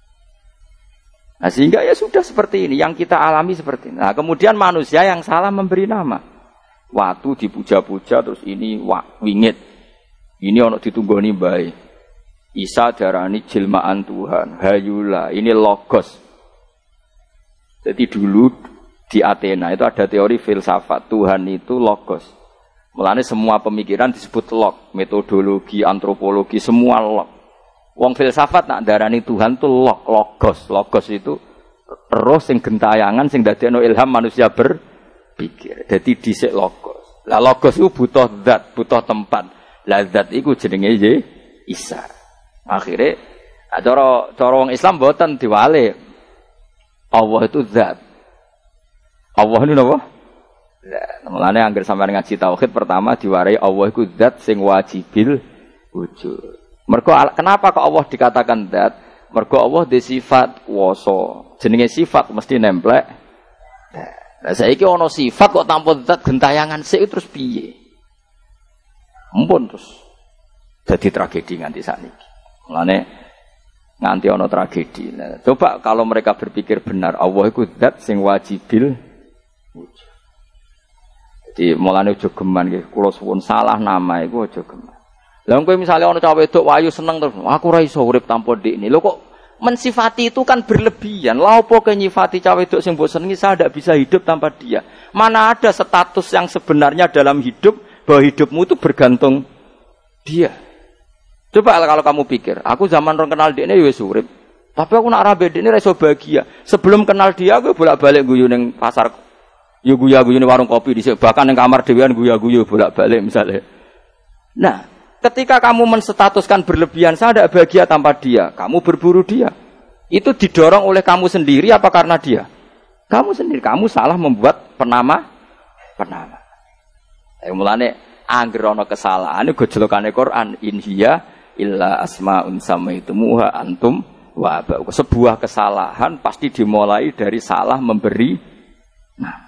Nah sehingga ya sudah seperti ini, yang kita alami seperti ini. Nah kemudian manusia yang salah memberi nama. Watu dipuja-puja terus ini wingit. Ini ono ditunggoni bae. Isa darani jelmaan Tuhan. Hayula, ini logos. Jadi dulu di Athena itu ada teori filsafat. Tuhan itu logos. Mulane semua pemikiran disebut log. Metodologi, antropologi, semua log. Wong filsafat nak darani Tuhan itu log, logos. Logos itu roh sing gentayangan sing dadekno ilham manusia berpikir. Jadi dhisik logos. Lah logos itu butuh zat, butuh tempat. Lah zat iku jenenge ye Isa. Akhire cara cara wong Islam mboten diwale. Allah itu zat. Allah itu napa? Lah, mulane anggere sampeyan ngaji tauhid pertama diwarai Allah iku zat sing wajibil wujud. Mergo kenapa kok Allah dikatakan zat? Mergo Allah di sifat kuwasa. Jenenge sifat mesti nemplek. Lah saiki ana sifat kok tanpa zat gentayangan sik terus piye? Mumpun terus dadi tragedi nganti sakniki. Mulane nganti ana tragedi. Nah, coba kalau mereka berpikir benar Allah iku zat sing wajibil wujud. Jadi mulane aja geman nggih, kula suwun salah nama iku aja geman. Lah kowe misale ana cah wedok wayu seneng terus aku ora iso urip tanpa ndekne. Lho kok mensifati itu kan berlebihan. Lah opo ke nyifati cah wedok sing mbok senengi saya ndak bisa hidup tanpa dia. Mana ada status yang sebenarnya dalam hidup bahwa hidupmu itu bergantung dia. Coba kalau kamu pikir, aku zaman rong kenal ndekne ya wis urip. Tapi aku nak rabe ndekne ora iso bahagia. Sebelum kenal dia aku bolak-balik guyu ning pasar. Ya guyu-guyu ning warung kopi dhisik, bahkan ning kamar dhewean guyu-guyu bolak-balik misalnya. Nah, ketika kamu menstatuskan berlebihan, saya tidak bahagia tanpa dia. Kamu berburu dia. Itu didorong oleh kamu sendiri apa karena dia? Kamu sendiri. Kamu salah membuat penama. Penama. Eh, mulane anggere ana kesalahan iku gojlokane Quran. In hiya illa asmaun samaitumuha antum wa ba. Sebuah kesalahan pasti dimulai dari salah memberi nama.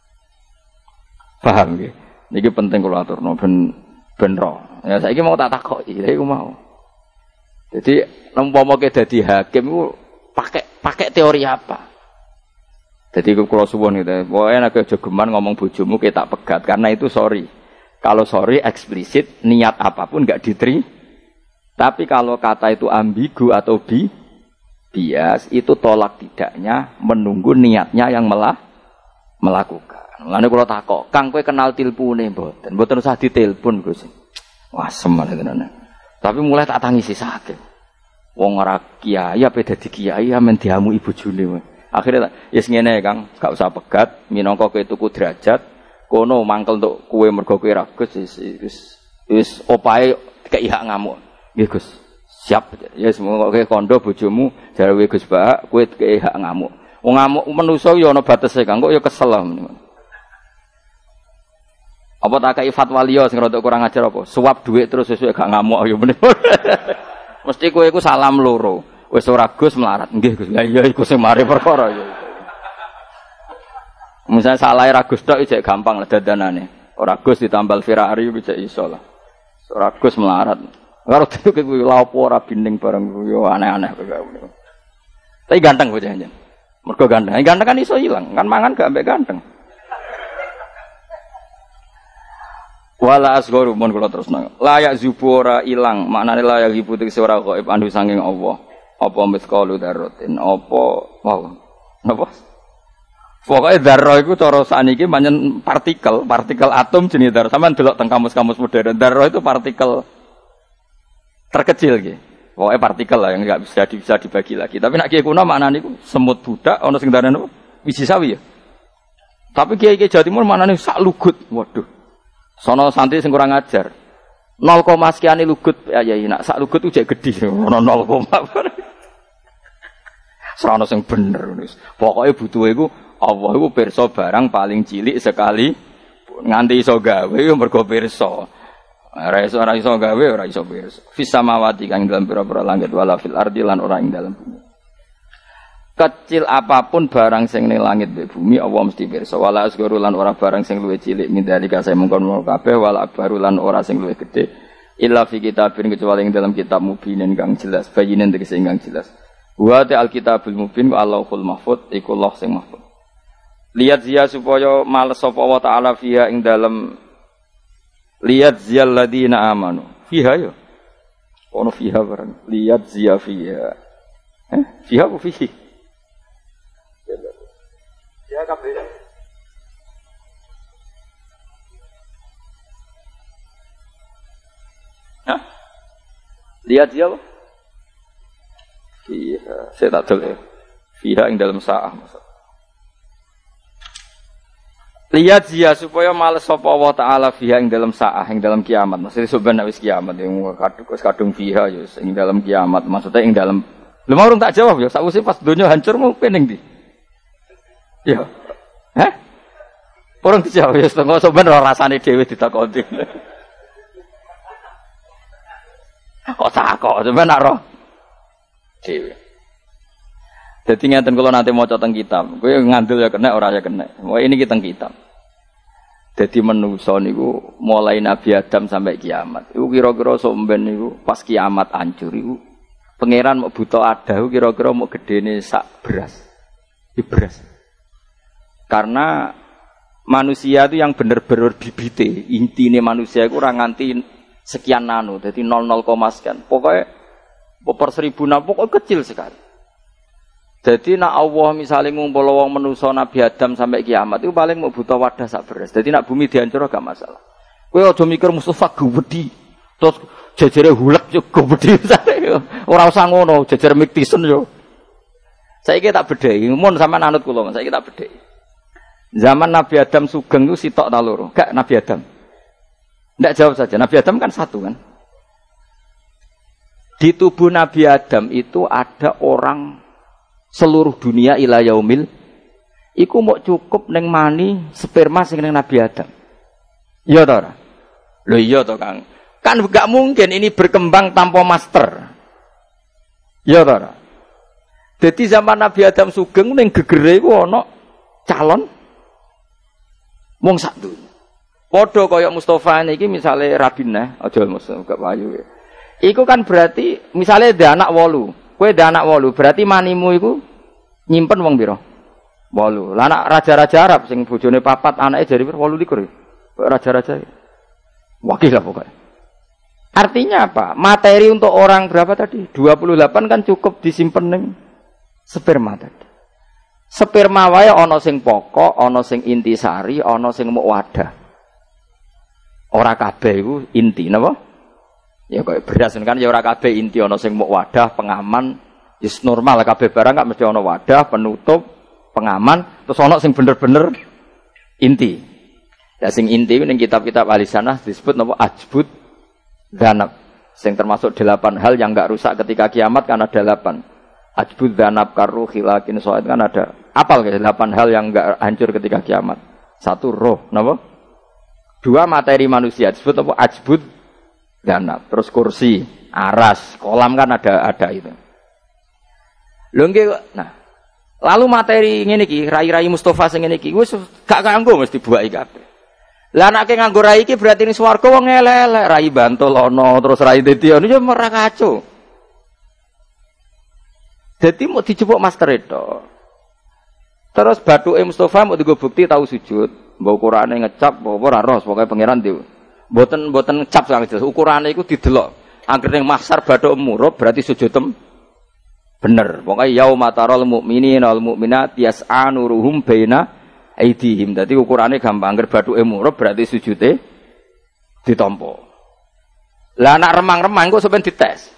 Paham nggih? Niki penting kula aturno ben ben ro. Ya saiki mau tak takoki, lha iku mau. Jadi umpama ke dadi hakim iku pakai pakai teori apa? Jadi kula suwun gitu. Pokoke nek aja geman ngomong bojomu ke tak pegat karena itu sorry. Kalau sorry eksplisit niat apapun enggak diteri. Tapi kalau kata itu ambigu atau bi bias itu tolak tidaknya menunggu niatnya yang melah melakukan. Mulane kula takok, Kang kowe kenal tilpune mboten? Mboten usah ditelepon, Gus. Wah, semen tenan. Tapi mulai tak tangisi sakit. Wong ora kiai apa dadi kiai amen diamuki bojone. Akhire tak yes ngene Kang, gak usah pegat, minangka kowe tuku derajat, kono mangkel untuk kowe mergo kowe ra Gus wis wis opae kei hak ngamuk. Nggih Gus. Siap. Ya semua kowe kondo bojomu jare Gus Bah, kowe kei hak ngamuk. Wong ngamuk manusa ya ana batese Kang, kok ya kesel lah. Apa tak kei fatwa liya sing rada kurang ajar apa? Suap dhuwit terus sesuk gak ngamuk ya bener. Mesti kowe iku salam loro. Wis ora Gus melarat. Nggih Gus. Lah iya iku sing mari perkara ya. Misalnya salah ra Gus tok iki gampang lah dadanane. Ora Gus ditambal Ferrari bisa iso lah. Ora Gus melarat. Karo itu kuwi lha apa ora binding bareng yo aneh-aneh kowe. Tapi ganteng bocah jeneng. Mergo ganteng. Ganteng kan iso ilang, kan mangan gak ambek ganteng. Wala asgharu mun kula terusno. Layak zubura ilang, maknane layak hibutik ora gaib andu saking Allah. Apa misqalu dzarratin, apa wow. Napa? Pokoke dzarrah iku cara sakniki pancen partikel, partikel atom jenenge dzarrah. Sampeyan delok teng kamus-kamus modern, dzarrah itu partikel terkecil nggih. Pokoke partikel lah yang enggak bisa bisa dibagi lagi. Tapi nek kiye kuno maknane iku semut budak ana sing darane apa? Wiji sawi ya. Tapi kiye-kiye Jawa Timur maknane sak lugut. Waduh. Sono santri sing kurang ajar. nol, sekian lugut ya ya nak sak lugut itu jek gedhi ono nol. Serana sing bener wis. Pokoke butuhe iku Allah iku pirsa barang paling cilik sekali nganti iso gawe mergo pirsa. Ora iso ora iso gawe ora iso pirsa. Fis samawati kang dalam pira-pira langit wala fil ardi lan ora ing dalam bumi. Kecil apapun barang sing ning langit be bumi Allah mesti pirsa. Wala asgharu lan ora barang sing luwih cilik mindalika saya mungkon kabeh wala akbaru lan ora sing luwih gedhe. Illa fi kitabin kecuali ing dalam kitab mubinin kang jelas, bayinin tegese kang jelas. Wa ta alkitabul mubin wa Allahul mahfuz iku Allah sing mahfuz. Lihat zia supaya males sapa wa taala fiha ing dalam lihat ziyal ladina amanu. Fiha yo. Ono fiha barang. Lihat zia fiha. Eh, fiha apa fihi? Ya kabeh. Hah? Lihat zia apa? Fiha, saya tak tahu ya. Fiha yang dalam sa'ah maksud. Lihat dia supaya males sapa Allah Taala fiha yang dalam sa'ah yang dalam kiamat. Maksudnya sebenarnya wis kiamat yang kadung kadung fiha ya yang dalam kiamat. Maksudnya yang dalam. Lha mau urung tak jawab ya. Sakwise pas donya hancur mau pening ndi? Ya. Hah? Urung dijawab ya setengah sebenarnya rasane dhewe ditakoni. Kok takok sebenarnya roh. Dewe. Jadi ngeten kalau nanti mau teng kitab, kowe ngandel ya kena ora ya kena. Wah ini kita kitab. Jadi manusa niku mulai Nabi Adam sampai kiamat. Iku kira-kira somben niku pas kiamat hancur iku pangeran mau buta ada iku kira-kira mau gedene sak beras. Di beras. Karena manusia itu yang bener-bener bibite, intine manusia iku ora nganti sekian nano, jadi nol nol, sekian. Pokoknya per seribu nang pokok kecil sekali. Jadi nak Allah misalnya ngumpul wong manusa Nabi Adam sampai kiamat itu paling mau buta wadah sak beras. Jadi nak bumi dihancur gak masalah. Kowe aja mikir Mustafa gede terus jejere hulek yo gede ora usah ngono, jejer Miktisen yo. Saiki tak bedheki, mun sampean anut kula, saiki tak bedheki. Zaman Nabi Adam sugeng itu sitok ta loro? Gak Nabi Adam. Ndak jawab saja. Nabi Adam kan satu kan. Di tubuh Nabi Adam itu ada orang seluruh dunia ila yaumil iku mau cukup neng mani sperma sing neng Nabi Adam. Iya ta ora? Lho iya to Kang. Kan gak mungkin ini berkembang tanpa master. Iya ta ora? Dadi zaman Nabi Adam sugeng ning gegere iku ana calon wong sak dunya. Padha kaya Mustofa niki misale Rabinah, aja Mustofa gak payu ya. Iku kan berarti misalnya ada anak wolu, kue ada anak wolu, berarti manimu iku nyimpen wong biro, wolu. Lah anak raja-raja Arab, sing bojone papat, anaknya jadi wolu likur, raja-raja, wakil lah pokoknya. Artinya apa? Materi untuk orang berapa tadi? dua puluh delapan kan cukup disimpen neng sperma tadi. Sperma wae ana sing pokok, ana sing intisari, ana sing muk wadah. Ora kabeh iku inti napa? Ya kaya beras kan ya ora kabeh inti ana sing muk wadah, pengaman, wis normal kabeh barang gak mesti ana wadah, penutup, pengaman, terus ana sing bener-bener inti. Ya sing inti ning kitab-kitab ahli sanah disebut napa ajbud dzanab. Sing termasuk delapan hal yang enggak rusak ketika kiamat kan ada delapan. Ajbud dzanab karu khilakin soat kan ada. Apal guys, delapan hal yang enggak hancur ketika kiamat. Satu roh, napa? Dua materi manusia disebut apa? Ajbud dzanab. Terus kursi, aras, kolam kan ada ada itu. Lho nggih, nah. Lalu materi ngene iki, rai-rai Mustafa sing ngene iki wis gak kanggo mesti dibuaki kabeh. Lah anake nganggo rai iki berarti ning swarga wong elek-elek, rai Bantul ana, terus rai Dedion yo ora kacau. Dadi mau dijupuk master itu. Terus bathuke Mustafa mau digo bukti tahu sujud, mbok ukurane ngecap apa ora roh, pokoke pangeran di. Mboten mboten ngecap sangat jelas, ukurane iku didelok. Anggere ning mahsyar bathuk murub berarti sujud tem bener. Pokoke yauma taral mukminina wal mukminat yas'a nuruhum baina aidihim. Dadi ukurane gampang, anggere bathuke murub berarti sujude ditampa. Lah anak remang-remang kok sampeyan dites.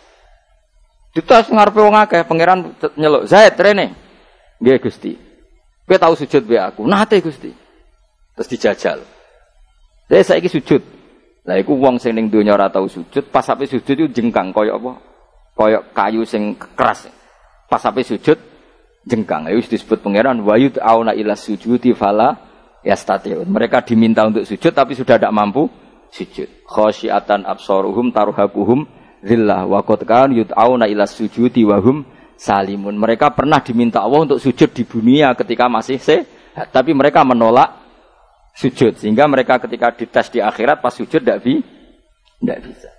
Dites ngarepe wong akeh, pangeran nyeluk, "Zaid, rene." Nggih, Gusti. Kowe tau sujud be aku? Nate, Gusti. Terus dijajal. Lah saiki sujud. Lah iku wong sing ning donya ora tau sujud, pas ape sujud iku jengkang kaya apa? Kaya kayu sing keras. Pas ape sujud jengkang. Itu disebut pangeran wayud auna ila sujudi fala yastatiun. Mereka diminta untuk sujud tapi sudah tidak mampu sujud. Khasyiatan absaruhum tarhaquhum zillah wa qad kan yud'auna ila sujudi wa hum salimun. Mereka pernah diminta Allah untuk sujud di dunia ketika masih sehat, tapi mereka menolak sujud sehingga mereka ketika dites di akhirat pas sujud tidak bi tidak bisa.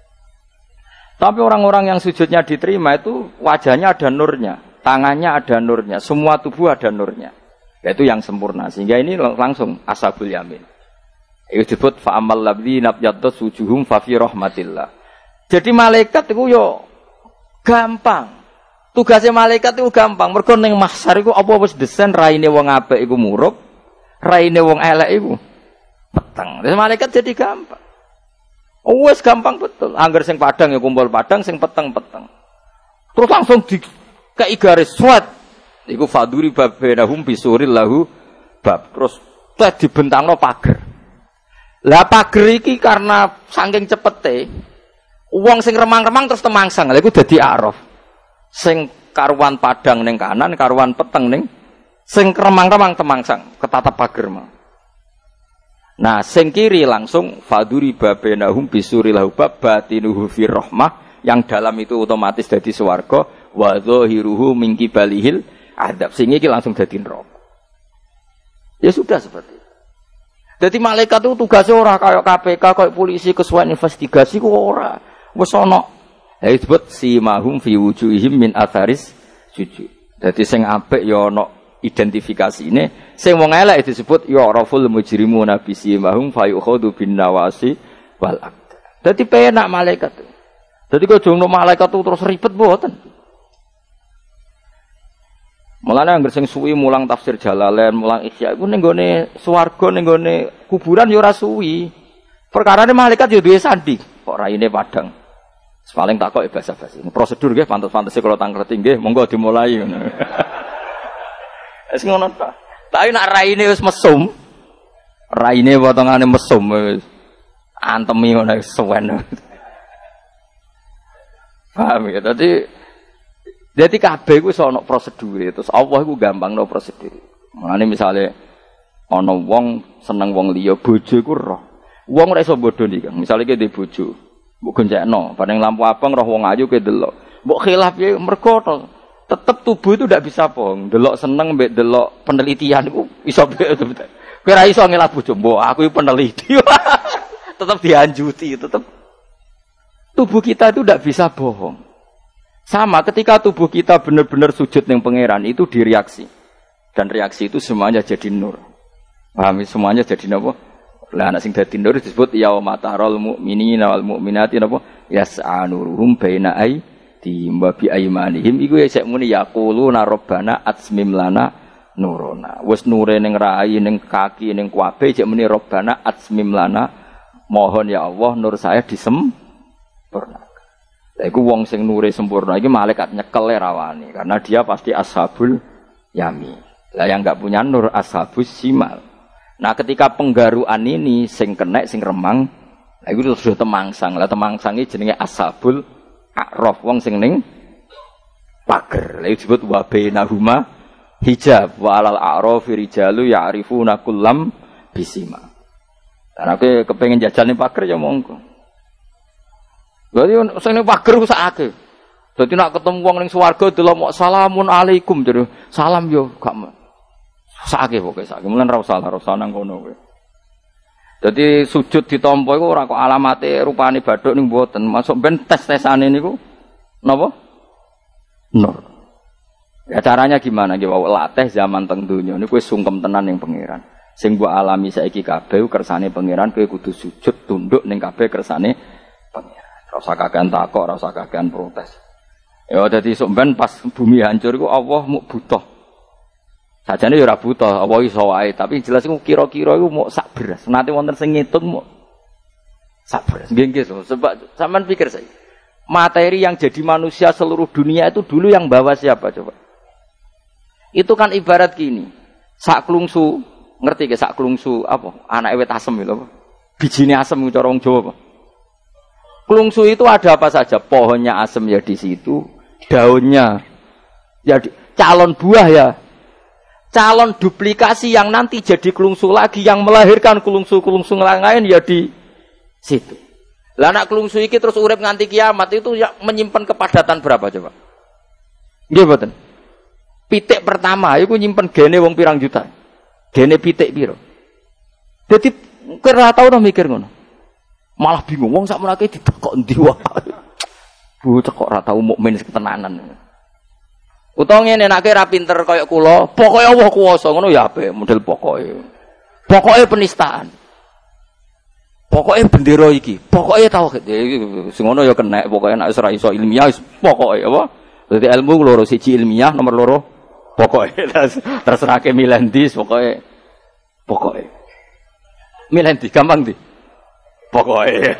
Tapi orang-orang yang sujudnya diterima itu wajahnya ada nurnya, tangannya ada nurnya, semua tubuh ada nurnya. Yaitu yang sempurna. Sehingga ini langsung ashabul yamin. Itu disebut fa'amal ladzina yaddus wujuhum fa fi rahmatillah. Jadi malaikat itu yo gampang. Tugasnya malaikat itu gampang. Mergo ning mahsyar iku apa wis desain raine wong apik iku murub, raine wong elek iku peteng. Terus malaikat jadi gampang. Oh, wis gampang betul. Angger sing padang ya kumpul padang, sing peteng-peteng. Terus langsung di kei garis swat. Iku faduri babenahum bisuril lahu bab. Terus teh dibentangno pager. Lah pager iki karena saking cepete, wong sing remang-remang terus temangsang. Lha iku dadi araf. Sing karuan padang ning kanan, karuan peteng ning sing remang-remang temangsang ketatap pager mah. Nah, sing kiri langsung faduri babenahum bisuril lahu bab batinuhu fir rahmah, yang dalam itu otomatis dadi swarga, wa dhahiruhu min qibalihil adab. Sing iki langsung dadi neraka. Ya sudah seperti itu. Jadi malaikat itu tugasnya ora kayak K P K, kayak polisi kesuwen investigasi ku ora. Wis ana ya disebut simahum fi wujuhihim min atharis sujud. Dadi sing apik ya ana identifikasine, sing wong elek disebut ya raful mujrimuna bi simahum fa yukhadu bin nawasi wal aqd. Dadi penak malaikat. Dadi kok jono malaikat itu terus ribet mboten. Mulane anggere sing suwi mulang tafsir Jalalain, mulang Ihya iku ning gone swarga ning gone kuburan ya ora suwi. Perkarane malaikat ya duwe sandi, kok raine padang. Paling tak kok basa-basi. Prosedur nggih pantes-pantese kula tang ngerti nggih, monggo dimulai ngono. Wis ngono ta. Tapi nek raine wis mesum, raine potongane mesum wis antemi ngono wis suwen. Paham ya? Dadi Jadi kabeh iku iso ana prosedure, terus Allah iku gampangno prosedur. Mulane misale ana wong seneng wong liya, bojo iku roh. Wong ora iso bodoni, Kang. Misale ki ndek bojo, mbok gonjekno, bareng lampu abang roh wong ayu ki delok. Mbok khilaf ya mergo tetep tubuh itu ndak bisa bohong. Delok seneng mbek delok penelitian iku iso beda. Kowe ora iso ngelak bojo, mbok aku iku peneliti. Tetep dianjuti, tetep tubuh kita itu ndak bisa bohong. Sama ketika tubuh kita benar-benar sujud ning pangeran itu direaksi. Dan reaksi itu semuanya jadi nur. Paham? Semuanya jadi napa? Lah anak sing dadi nur disebut yauma taral mu'minina wal mu'minati napa? Yas'a nuruhum baina aydihim wa bi aymanihim. Iku sik muni yaquluna rabbana atsmim lana nuruna. Wis nure ning rai ning kaki ning kabeh sik muni rabbana atsmim lana. Mohon ya Allah nur saya disempurnakan. Iku wong sing nure sempurna iki malaikat nyekel rawani karena dia pasti ashabul yami. Lah yang enggak punya nur ashabus simal. Nah, ketika penggaruan ini sing kenek sing remang Lah iku terus temangsang. Lah temangsang iki jenenge ashabul a'raf, wong sing ning pager. Lah disebut wa bainahuma hijab wa alal a'rafi rijalu ya'rifuna kullam bisima. Lah nek kepengin jajal ning pager ya monggo. Berarti sing ning pager ku sakake. Dadi nek ketemu wong ning swarga delok mok salamun alaikum jare salam yo gak sakake pokoke sakake. Mulan ra usah ra usah nang kono kowe. Jadi sujud ditampa iku ora kok alamate rupane bathuk ning mboten. Masuk ben tes-tesane niku napa? Nur. Ya caranya gimana? Nggih wae latih zaman teng donya niku wis sungkem tenan ning pangeran. Sing mbok alami saiki kabeh kersane pangeran kowe kudu sujud tunduk ning kabeh kersane pangeran. Ora usah kakean takok, ora usah kakean protes. Ya dadi sok ben pas bumi hancur iku Allah muk butuh. Sajane ya ora buta, apa iso wae, tapi jelas iku kira-kira iku mok sak beras. Nanti wonten sing ngitung mok sak beras. Nggih nggih, sebab sampean pikir saya. Materi yang jadi manusia seluruh dunia itu dulu yang bawa siapa coba? Itu kan ibarat gini. Sak klungsu, ngerti ge sak klungsu apa? Anake wit asem lho apa? Bijine asem cara wong Jawa apa? Klungsu itu ada apa saja? Pohonnya asem ya di situ, daunnya ya di, calon buah ya. Calon duplikasi yang nanti jadi kelungsu lagi yang melahirkan kelungsu-kelungsu lain ya di situ. Lah anak kelungsu iki terus urip nganti kiamat itu ya menyimpan kepadatan berapa coba? Nggih mboten. Pitik pertama iku nyimpen gene wong pirang juta. Gene pitik piro? Dadi kira tau to mikir ngono. Malah bingung wong sak menake didekok endi wae. Bu cekok ora tau mukmin ketenanan. Utawa ngene nek ra pinter kaya kula, pokoke Allah kuwasa ngono ya apik, model pokoke. Pokoke penistaan. Pokoke bendera iki, pokoke tauhid. Sing ngono ya kenek, pokoke nek ora iso ilmiah wis pokoke apa? Dadi ilmu loro siji ilmiah, nomor loro pokoke. Terserake milih ndi, pokoke pokoke. Milih ndi gampang ndi? Pokoke.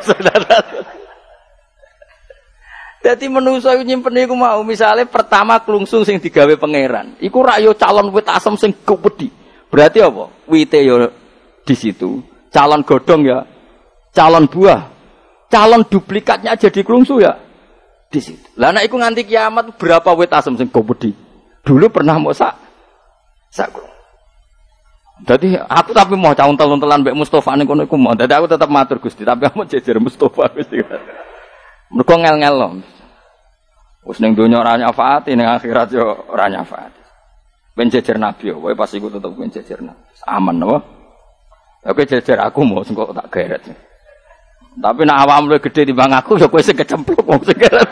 Jadi manusa iku nyimpen iku mau misale pertama klungsu sing digawe pangeran. Iku rak yo calon wit asem sing gede. Berarti apa? Wite yo di situ. Calon godhong ya. Calon buah. Calon duplikatnya jadi klungsu ya di situ. Lah nek iku nganti kiamat berapa wit asem sing gede? Dulu pernah mau sak sak. Dadi aku tapi mau cauntel-untelan mbek Mustofa ning kono iku mau. Dadi aku tetap matur Gusti, tapi aku jejer Mustofa Gusti. Mergo ngel-ngel lho. Wis ning donya ora nyafaati, ning akhirat yo ora nyafaati. Ben jejer Nabi yo, kowe pas iku tetep ben jejer Nabi. Aman apa? Ya kowe jejer aku mau sing kok tak geret. Tapi nek awakmu luwih gedhe timbang aku ya kowe sing kecemplung wong sing geret.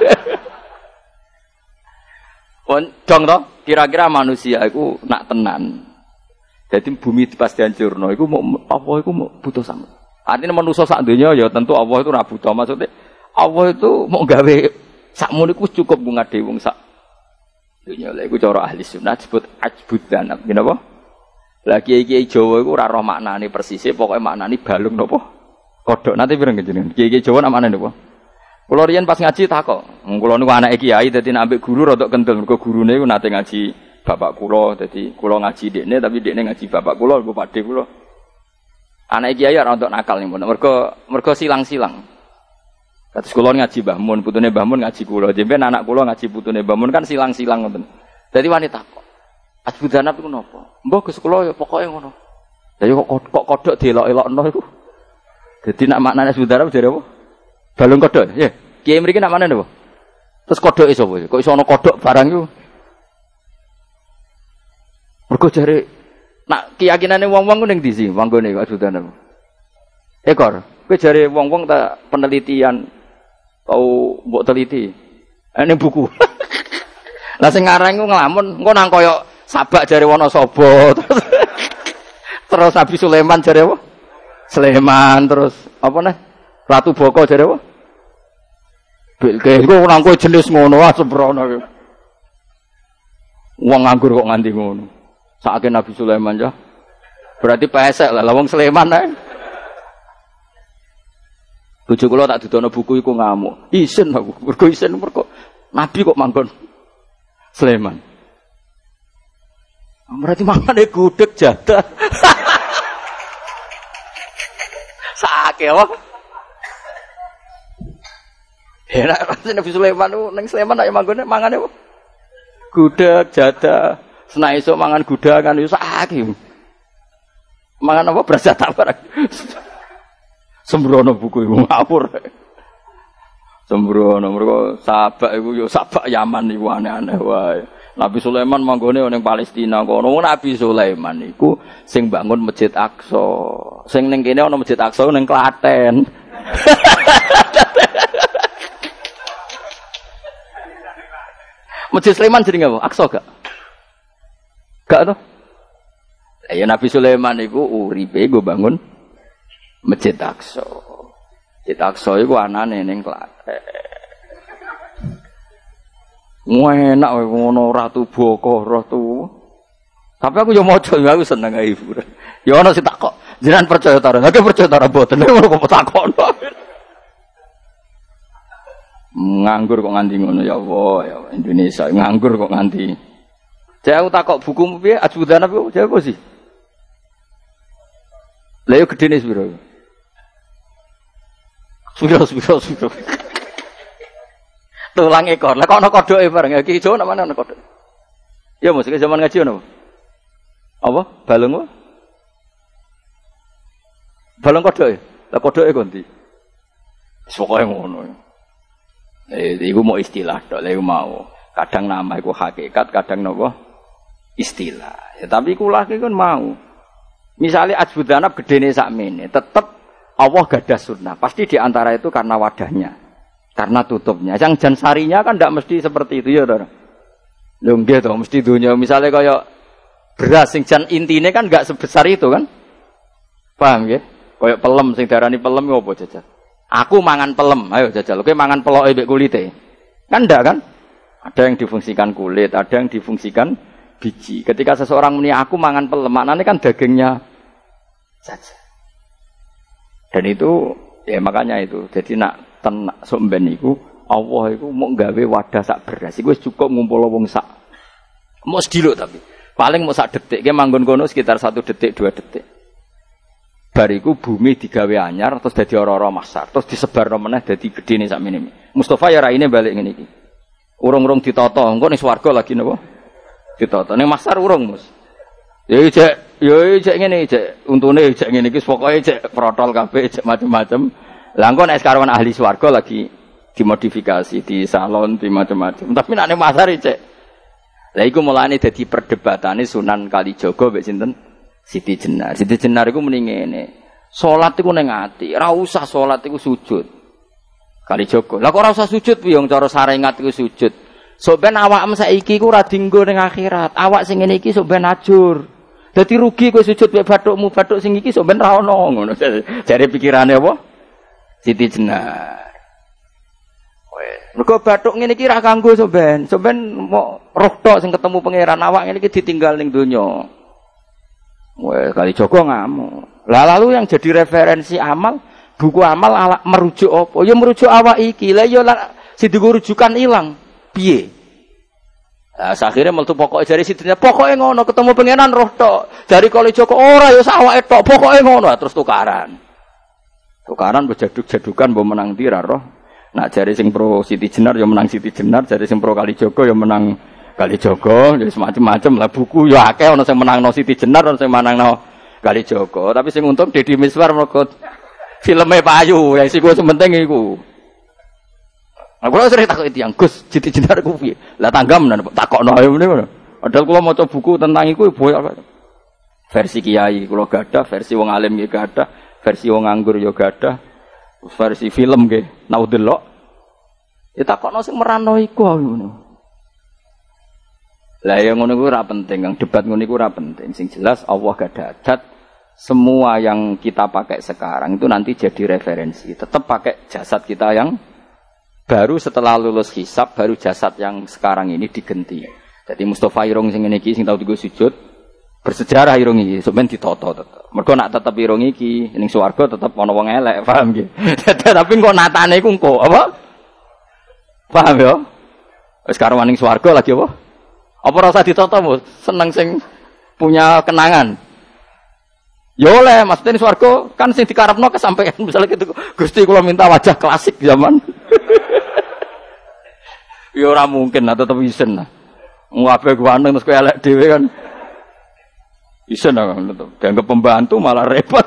Pun dong to, kira-kira manusia iku nak tenan. Jadi bumi pas dihancurno iku mau apa iku mau butuh sama. Artinya manusia sak donya ya tentu Allah itu ora butuh maksudnya. Allah itu mau gawe sakmu niku cukup bunga dewung sak. Dunya lha iku cara ahli sunnah disebut ajbud danab. Napa? Lah kiai-kiai Jawa iku ora roh maknane persise, pokoke maknane balung napa? Kodhok. Nanti pirang jenengan. Kiai-kiai Jawa nak maknane napa? Kula riyen pas ngaji takok. Kula niku anake kiai dadi nek ambek guru rada kendel mergo gurune iku nate ngaji bapak kula, dadi kula ngaji dekne tapi dekne ngaji bapak kula, kula pakde kula. Anake kiai ora untuk nakal niku. Mergo mergo silang-silang. Kados kula ngaji Mbah Mun, putune Mbah Mun ngaji kula. Jemben anak kula ngaji putune Mbah Mun kan silang-silang ngoten. Dadi wanita kok. Asbudana iku napa? Mbah Gus kula ya pokoke ngono. Lah yo kok kok kodhok delok-elokno iku. Dadi nak maknane asbudana jare apa? Balung kodhok. Ya, kiai mriki nak maknane apa? Terus kodhoke sapa? Kok iso ana kodhok barang iku? Mergo jare nak keyakinane wong-wong ku ning ndi sih wanggone asbudana. Ekor, kowe jare wong-wong tak penelitian tau mbok teliti. Ene buku. Lah sing ngarang ku nglamun, engko nang kaya Sabak jare Wonosobo. Terus, terus Nabi Sulaiman jare apa? Sulaiman terus apa neh? Ratu Boko jare apa? Bilqis ku nang kowe jenis ngono ah sembrono. Wong nganggur kok nganti ngono. Sakake Nabi Sulaiman ya. Berarti pesek lah wong Sulaiman ae. Bojo kula tak dudono buku iku ngamuk. Isin aku. Mergo isin mergo Nabi kok manggon Sulaiman. Berarti mangane gudeg jadah. Sakake apa? Enak Nabi Sulaiman ku ning Sleman ayo manggone mangane gudeg jada. Senak esuk mangan gudeg kan yo sakake. Mangan apa beras tak barang. Sembrono buku iku ngapur. Sembrono mergo sabak iku yo sabak Yaman iku aneh-aneh wae. Nabi Sulaiman manggone ning Palestina kono. Nabi Sulaiman iku sing bangun Masjid Aqsa. Sing ning kene ana Masjid Aqsa ning Klaten. Masjid Sulaiman jenenge apa? Aqsa gak? Gak toh? Ya Nabi Sulaiman iku uripe go bangun Masjid Aqsa. Masjid Aqsa iku anane ning Klaten. Enak wae ngono Ratu Boko Ratu. Tapi aku yo maca aku seneng ae ibu. Ya ana sing takok, jenengan percaya ta ora? Lha percaya ta ora boten ngono kok takokno. Nganggur kok nganti ngono ya Allah ya Indonesia nganggur kok nganti. Saya aku takok bukumu piye Ajbudana piye jawab apa sih? Lah yo gedene piro? Piro piro piro. Tulang ekor. Lah kok ana kodoke bareng iki Jawa nak mana ana kodok. Ya mesti ke zaman ngaji ono. Apa? Balung apa? Balung kodoke. Lah kodoke ganti. Wis pokoke ngono. Eh iku mau istilah tok lha mau. Kadang nama iku hakikat, kadang napa? Istilah. Ya tapi kula iki kan mau. Misalnya Ajbudana gedene sakmene, tetep Allah gadah sunnah. Pasti diantara itu karena wadahnya, karena tutupnya. Yang jan sarinya kan tidak mesti seperti itu ya, Saudara. Lho nggih to, mesti dunya. Misalnya kaya beras sing jan intine kan enggak sebesar itu kan? Paham nggih? Kaya pelem sing darani pelem opo jajal? Aku mangan pelem, ayo jajal. Kowe mangan peloke mbek kulite. Kan ndak kan? Ada yang difungsikan kulit, ada yang difungsikan biji. Ketika seseorang muni aku mangan pelem, maknanya kan dagingnya saja. Dan itu ya makanya itu. Jadi nak tenak somben iku Allah iku mau gawe wadah sak beras. Iku wis cukup ngumpul wong sak. Mau sediluk tapi paling mau sak detik. Ki manggon kono sekitar satu detik, dua detik. Bariku bumi digawe anyar terus dadi ora-ora masar, terus disebarno meneh dadi gedene sakmene. Mustofa ya raine balik ngene iki. Urung-urung ditata, engko ning swarga lagi napa? Ditata. Ning masar urung, Mus. Ya cek, ya cek ngene cek, untune cek ngene iki pokoke cek protol kabeh cek macam-macam. Lah engko nek karawan ahli swarga lagi dimodifikasi, di salon, di macam-macam. Tapi nek ning masar cek. Lah iku mulane dadi perdebatane Sunan Kalijaga mbek sinten? Siti Jenar. Siti Jenar iku muni ngene. Salat iku ning ati, ora usah salat iku sujud. Kalijaga. Lah kok ora usah sujud piye wong cara sarengat iku sujud. Sok ben awakmu saiki iku ora dienggo ning akhirat. Awak sing ngene iki sok ben ajur. Dadi rugi kowe sujud mek bathukmu, bathuk sing iki sok ben ra ono ngono. Jare pikirane apa? Siti Jenar. Wes, mergo bathuk ngene iki ra kanggo sok ben. Sok ben roh tok sing ketemu pangeran, awak ngene iki ditinggal ning donya. Wes, Kalijaga ngamuk. Lah lalu yang jadi referensi amal buku amal ala, merujuk apa? Ya merujuk awak iki. Lah ya sing dirujukan ilang. Piye? Lah akhire metu pokoke jare sidine pokoke ngono ketemu pengenan roh tok. Jari Kalijaga ora ya awake tok, pokoke ngono terus tukaran. Tukaran bejaduk-jadukan mbok menang tira roh. Nak jare sing pro Siti Jenar ya menang Siti Jenar, jare sing pro Kalijaga ya menang Kalijaga. Ya semacam-macam lah buku ya akeh ana sing menangno Siti Jenar, ana sing menangno Kalijaga. Tapi sing untung Deddy Miswar mergo filmnya payu, yang sih gue sementing iku. Aku sering takut itu yang Gus, Siti Jenar ku piye? Lah tanggam nang takokno ae ngene. Padahal kula maca buku tentang iku boyo versi kiai kula gadah, versi wong alim nggih gadah, versi wong nganggur ya gadah, versi film nggih nau delok. Ya takokno sing merano iku ngono. Lah yang ngono iku ora penting, yang debat ngono iku ora penting. Sing jelas Allah gadah adat. Semua yang kita pakai sekarang itu nanti jadi referensi. Tetap pakai jasad kita yang baru setelah lulus hisab, baru jasad yang sekarang ini diganti. Jadi Mustafa irung sing ngene iki sing tau digo sujud bersejarah irung iki, sampeyan ditoto tetep. Mergo nak tetep irung iki ning swarga tetep ana wong elek, paham nggih. Tapi kok natane iku engko apa? Paham ya? Wis karo ning swarga lagi apa? Apa ora usah ditoto, Mus? Seneng sing punya kenangan. Ya oleh, maksudnya ini swarga kan sing dikarepno kesampaian. Misalnya gitu, Gusti kula minta wajah klasik zaman. Ya ora mungkin lah tetep isen lah. Ngabe ganteng terus kowe elek dhewe kan. Isen lah tetep. Dianggap pembantu malah repot.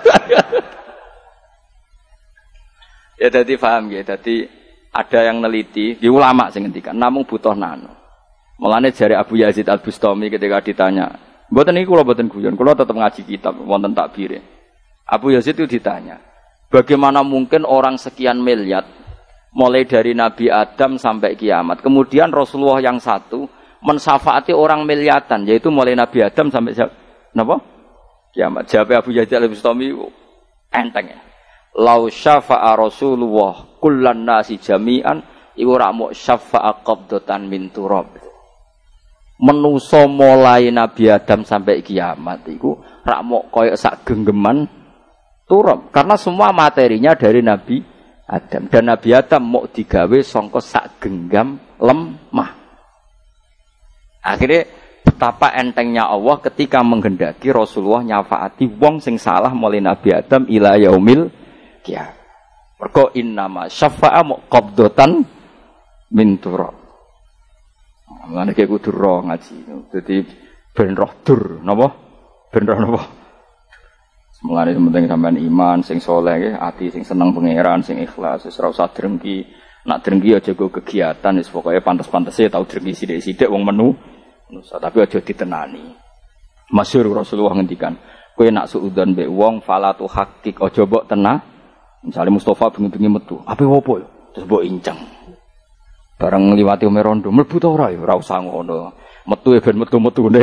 Ya dadi paham ya, dadi ada yang neliti, di ulama sing ngendikan namung butuh nano. Mulane jare Abu Yazid Al-Bustami ketika ditanya, mboten iki kula mboten guyon, kula tetep ngaji kitab wonten takbire. Abu Yazid itu ditanya, bagaimana mungkin orang sekian miliar mulai dari Nabi Adam sampai kiamat, kemudian Rasulullah yang satu mensyafaati orang miliatan, yaitu mulai Nabi Adam sampai napa? Kiamat. Jawab Abu Yazid Al-Bustami enteng ya. Lau syafa'a Rasulullah kullan nasi jami'an iku ra mok syafa'a qabdatan min turab. Menuso mulai Nabi Adam sampai kiamat iku rak mok koyo sak genggeman turab, karena semua materinya dari Nabi Adam dan Nabi Adam mok digawe sangka sak genggam lemah. Akhirnya betapa entengnya Allah ketika menghendaki Rasulullah nyafaati wong sing salah mulai Nabi Adam ila yaumil kiamat. Mergo innama syafa'a muqaddatan min turab. Mulane iki kudu ro ngaji. Dadi ben roh dur napa? Ben roh napa? Mulane penting sampean iman sing saleh nggih, ati sing seneng pangeran, sing ikhlas, wis ora usah drengki. Nak drengki aja go kegiatan wis pokoke pantes-pantese tau drengki sithik-sithik wong menu. Tapi aja ditenani. Masyhur Rasulullah ngendikan, kowe nak suudzon mbek wong falatu hakik aja mbok tenah. Misalnya Mustafa bengi-bengi metu, ape opo ya? Terus mbok inceng. Bareng ngliwati omahe rondo, mlebu ta ora ya? Ora usah ngono. Metu ben metu-metune.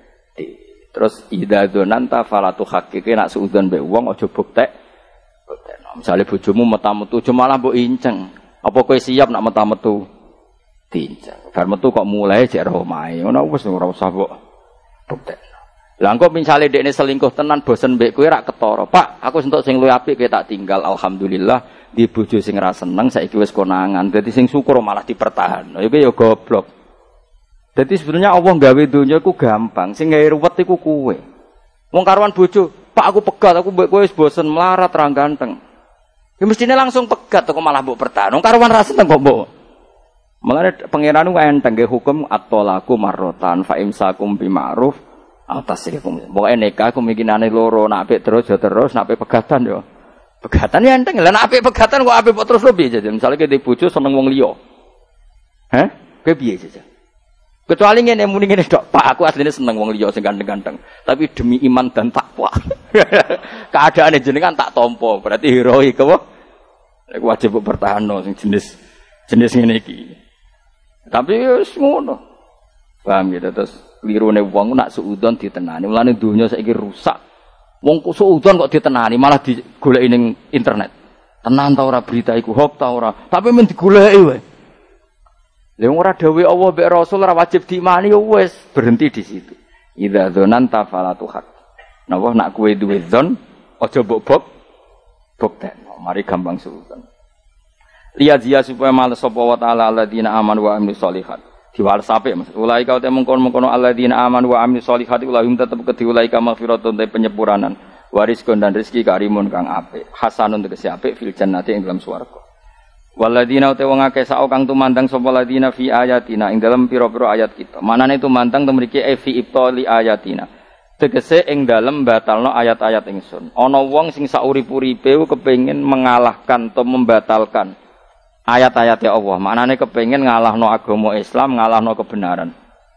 Terus idza dzananta falatu hakike nak suudzon mbek wong aja buktek. Buktekno. Misale bojomu meta-metu aja malah mbok inceng. Apa kowe siap nak meta-metu? Diinceng. Bar metu kok mulai jek ro omahe. Ngono wis ora usah mbok buktekno. Lah engko misale dekne selingkuh tenan bosen mbek kowe rak ketara. Pak, aku entuk sing luwih apik kowe tak tinggal. Alhamdulillah di bojo sing ra seneng saiki wis konangan. Dadi sing syukur malah dipertahanno. Iku ya goblok. Dadi sebenarnya Allah gawe donya iku gampang, sing gawe ruwet iku kowe. Wong karuan bojo, Pak aku pegat, aku mbek kowe wis bosen melarat ra ganteng. Ya mestine langsung pegat kok malah mbok pertahan. Wong karuan ra seneng kok mbok. Mulane pangeran ku enteng nggih hukum at-talaqu marratan fa imsakum bi ma'ruf atas rikum. Pokoke nikah kemungkinane loro, nak apik terus ya terus, nak apik pegatan ya. Pegatan ya enteng. Lah nak apik pegatan kok apik terus lho piye jajan. Misale ke di bojo seneng wong liya. Heh? Kowe piye jajan? Kecuali ngene muni ngene tok, Pak aku asline seneng wong liya sing ganteng-ganteng, tapi demi iman dan takwa. Keadaane jenengan tak tampa, berarti heroik apa? Nek wajib bertahanno sing jenis jenis ngene iki. Tapi wis ngono. Paham gitu terus klirune wong nak suudzon ditenani. Mulane donya saiki rusak. Wong suudzon kok ditenani malah digoleki ning internet. Tenan ta ora berita iku hoax ta ora? Tapi men digoleki wae. Lha ora dawuh Allah mek Rasul ora wajib diimani ya wis berhenti di situ. Idza dzananta falatu haq. Napa nak kowe duwe dzon aja mbok bok boktekno. Mari gampang suudzon. Lihat dia supaya males sapa wa ta'ala alladzina amanu wa amilus sholihat. Diwales apik Mas. Ulai kau teh mengkon-mengkono alladzina amanu wa amilus sholihat ulahum tetep kedhi ulai ka maghfiratun te penyempurnanan. Wariskon dan rezeki karimun kang apik. Hasanun tegese apik fil jannati ing dalam swarga. Walladzina te wong akeh sak kang tumandang sapa ladina fi ayatina ing dalam pira-pira ayat kita. Manane tumandang temriki e fi ibtali ayatina. Tegese ing dalem batalno ayat-ayat ingsun. Ana wong sing saurip-uripe kepengin mengalahkan atau membatalkan ayat-ayat ya Allah, maknane kepengin ngalahno agama Islam, ngalahno kebenaran.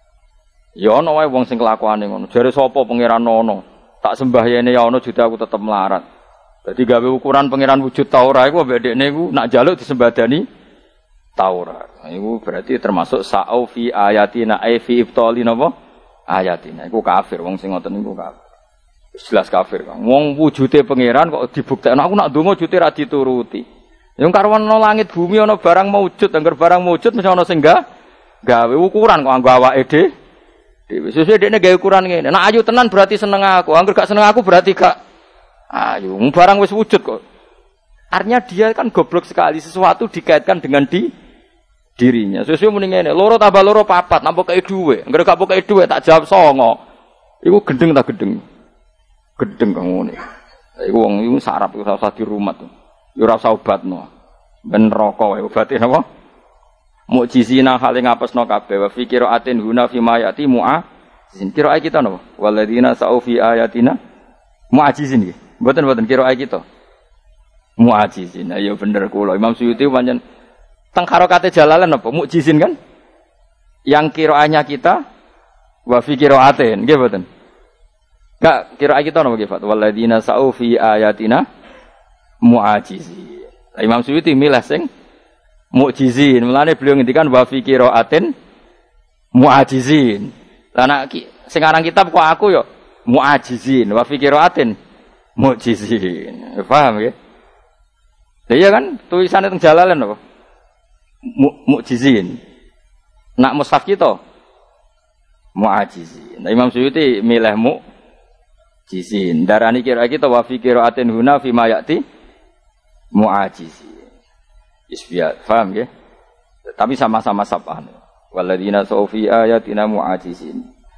Ya ana wae wong sing kelakuane ngono. Jare sapa pangeran ono? Tak sembahyane ya ono juta aku tetep melarat. Dadi gawe ukuran pangeran wujud ta ora iku mbek dekne iku nak njaluk disembadani ta ora. Iku berarti termasuk sa'au fi ayatina ai fi ibtali napa? Ayatina. Iku kafir wong sing ngoten niku kafir. Jelas kafir, Kang. Wong wujude pangeran kok dibuktekno aku nak ndonga wujude ra dituruti. Yang karwan no langit bumi ono barang maujud, angger barang maujud mesti ono sing gawe ukuran kok anggo awake dhewe. Sesuai dekne gawe ukuran ngene. Nek ayu tenan berarti seneng aku, angger gak seneng aku berarti gak ayu. Barang wis wujud kok. Artinya dia kan goblok sekali, sesuatu dikaitkan dengan di dirinya. Sesuai muni ngene, loro tambah loro papat, nampa kei dhuwit. Angger gak pokoke dhuwit tak jawab songo. Iku gendeng ta gendeng? Gendeng kok ngene. Iku wong iku sarap iku usah di rumah tuh. Ya ora usah obatno. Ben neraka wae obate napa? Mu'jizina hale ngapesno kabeh wa fi qiraatin huna fi mayati mu'ajizin. Qiraat kita napa? Walladzina sa'u fi ayatina mu'ajizin nggih. Mboten-mboten qiraat kita. Mu'ajizin. Ayo bener kula. Imam Suyuti pancen teng harokate Jalalain napa? Mu'jizin kan? Yang qiraatnya kita wa fi qiraatin nggih mboten. Enggak, qiraat kita napa nggih Pak? Walladzina sa'u fi ayatina mu'ajizin. Imam Suyuti milih sing mu'jizin. Mulane beliau ngendikan wa fi qiraatin mu'ajizin. Lah nek sing aran kitab kok aku yo mu'ajizin wa fi qiraatin mu'jizin. Paham nggih? Lah iya kan tulisane teng Jalalain apa? Mu'jizin. Nak mushaf kita mu'ajizin. Nah, Imam Suyuti milih mu'jizin. Darani kira kita wa fi qiraatin huna fi ma ya'ti mu'ajizin. Isbiat, paham ya? Tapi sama-sama sab'an. Walladzina sa'u fi ayatina mu'ajizin.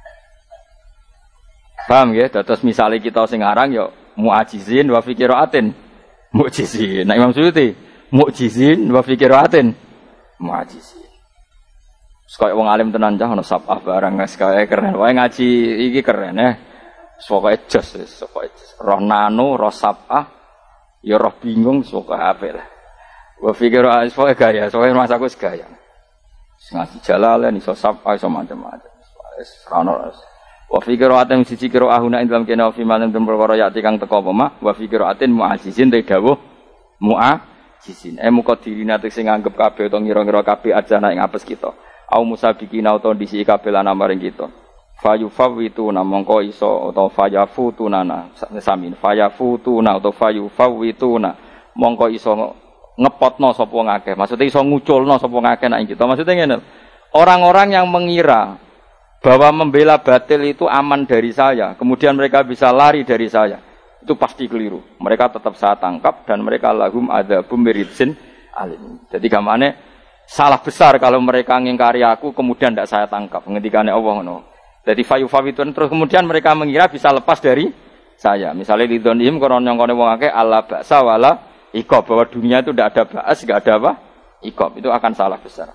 Paham ya? Terus misalnya kita sing aran yo mu'ajizin wa fi qiraatin mu'jizin. Nah Imam Suyuti mu'jizin wa fi qiraatin mu'ajizin. Sekaya wong alim tenan cah ono sab'ah barang wis kaya keren. Wae ngaji iki keren eh. Pokoke jos wis, pokoke roh nano, roh sab'ah, ya roh bingung pokoke apik lah. Wa fikir pokoke gaya, pokoke masaku gaya. Ngaji Jalalain iso sab'ah iso macam-macam. Wis ono. Wa fikir atem siji kira ahuna ing dalam kena fi malan den perkara yati kang teko apa mak wa fikir atin mu'ajizin te dawuh mu'ajizin. Eh muka dirina sing nganggep kabeh utawa ngira-ngira kabeh ajana ing apes kita. Au musabikina utawa disi kabeh lan maring kita. Fayufawituna mongko iso utawa fayafutunana samin fayafutuna utawa fayufawituna mongko iso ngepotno sapa ngakeh. Maksudnya iso nguculno sapa ngakeh nek kita. Maksudnya ngene. Orang-orang yang mengira bahwa membela batil itu aman dari saya, kemudian mereka bisa lari dari saya, itu pasti keliru. Mereka tetap saya tangkap dan mereka lahum adzabum miridsin alim. Jadi gamane salah besar kalau mereka ngingkari aku kemudian tidak saya tangkap. Ngendikane Allah ngono. Jadi fayufawitun terus kemudian mereka mengira bisa lepas dari saya. Misalnya di donim kono nyongkone wong akeh ala ba'sa wala iqab, bahwa dunia itu tidak ada ba'as, enggak ada apa? Iqab. Itu akan salah besar.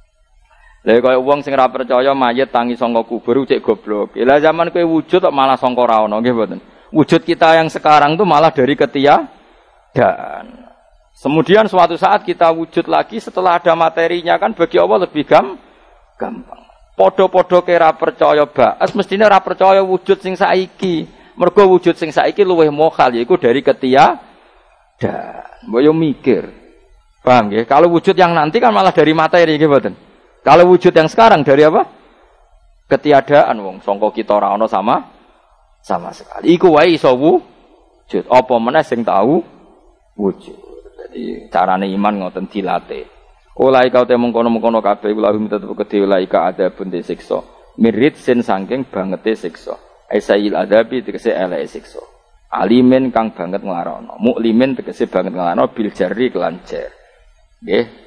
Lha kaya wong sing ora percaya mayit tangi saka kubur cek goblok. Lah zaman kowe wujud kok malah sangka ora ono nggih mboten. Wujud kita yang sekarang itu malah dari ketiadaan. Kemudian suatu saat kita wujud lagi setelah ada materinya kan bagi Allah lebih gam gampang. Padha-padha kira percaya baas mestine ora percaya wujud sing saiki. Mergo wujud sing saiki luwih mokal yaiku dari ketiadaan. Mbok yo mikir. Paham nggih? Kalau wujud yang nanti kan malah dari materi nggih mboten. Kalau wujud yang sekarang dari apa? Ketiadaan wong sangka kita ora ana sama sama sekali. Iku wae iso wujud. Apa meneh sing tahu wujud. Jadi carane iman ngoten dilatih. Olai kau te mengkono-mengkono kabeh kula tetep kedhe olai ka ada pun disiksa. Mirit sen saking bangete siksa. Aisail adabi tegese eleke siksa. Alimen kang banget nglarono. Muklimin tegese banget nglarono bil jari kelan jar. Nggih.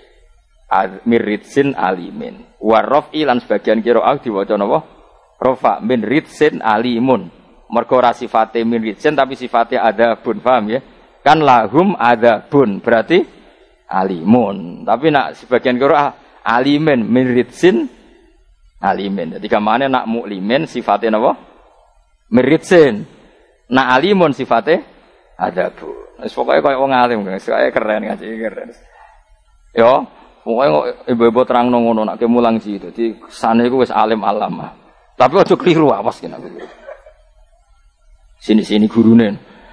Miritsin alimin warofi lan sebagian qiraah diwaca napa rafa min ritsin alimun mergo ora sifate min ritsin tapi sifate adzabun paham ya kan lahum adzabun berarti alimun tapi nak sebagian qiraah alimin min ritsin alimin jadi kamane nak muklimin sifate napa min ritsin nak alimun sifate adzabun wis pokoke koyo wong alim guys kaya keren ngaji keren yo. Pokoknya ibu-ibu terang ngono nak kemulang sih itu. Jadi sana itu wes alim alam. Tapi aja keliru awas kena. Sini-sini gurunen.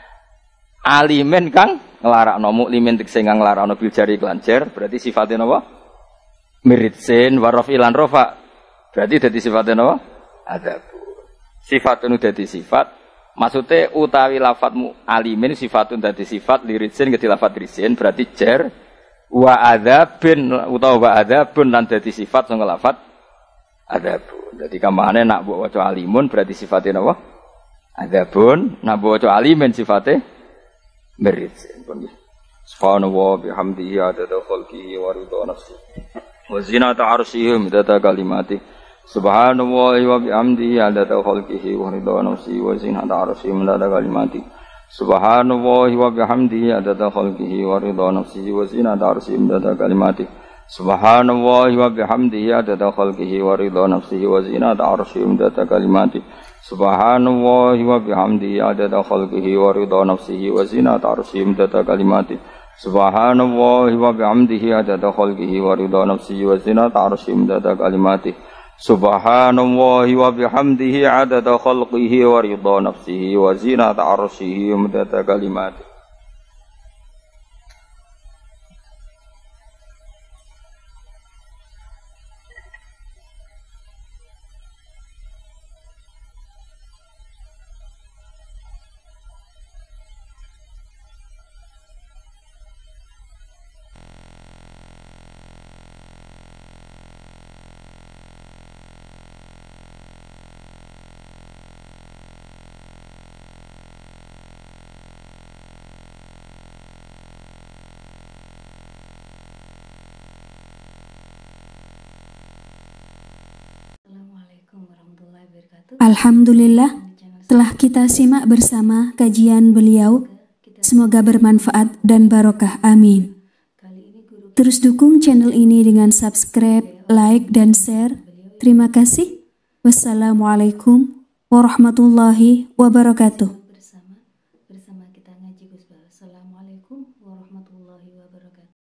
Alimen kang nglarakno muklimin tegese kang nglarakno bil jari kelancer berarti sifatnya napa? Miritsin wa rafilan rafa. Berarti dadi sifatnya napa? Adzab. Sifat itu dadi sifat. Maksudnya utawi lafadmu alimin sifatun dadi sifat liritsin ke lafat ritsin berarti jar wa adzabin utawa wa adzabun lan dadi sifat sing lafat adzabun. Dadi kamane nak mbok waca alimun berarti sifate napa? Adzabun, nak mbok waca alimin sifate merit. Subhanallah bihamdihi adada khalqihi wa ridha nafsi. Wa zinata arsyihi midada kalimati. Subhanallah wa bihamdihi adada khalqihi wa ridha nafsi wa zinata arsyihi midada kalimati. Subhanallah wa bihamdihi adada khalqihi wa ridha nafsihi wa zinata arsyihi midada kalimati. Subhanallahi wa bihamdihi adada khalqihi wa ridha nafsihi wa zinata arsyihi umdata kalimati. Subhanallahi wa bihamdihi adada khalqihi wa ridha nafsihi wa zinata arsyihi umdata kalimati. Subhanallahi wa bihamdihi adada khalqihi wa ridha nafsihi wa zinata arsyihi umdata kalimati. Subhanallahi wa bihamdihi adada khalqihi wa ridha nafsihi wa zinata arsyihi umdata kalimati. Alhamdulillah, telah kita simak bersama kajian beliau. Semoga bermanfaat dan barokah. Amin. Terus dukung channel ini dengan subscribe, like, dan share. Terima kasih. Wassalamualaikum warahmatullahi wabarakatuh.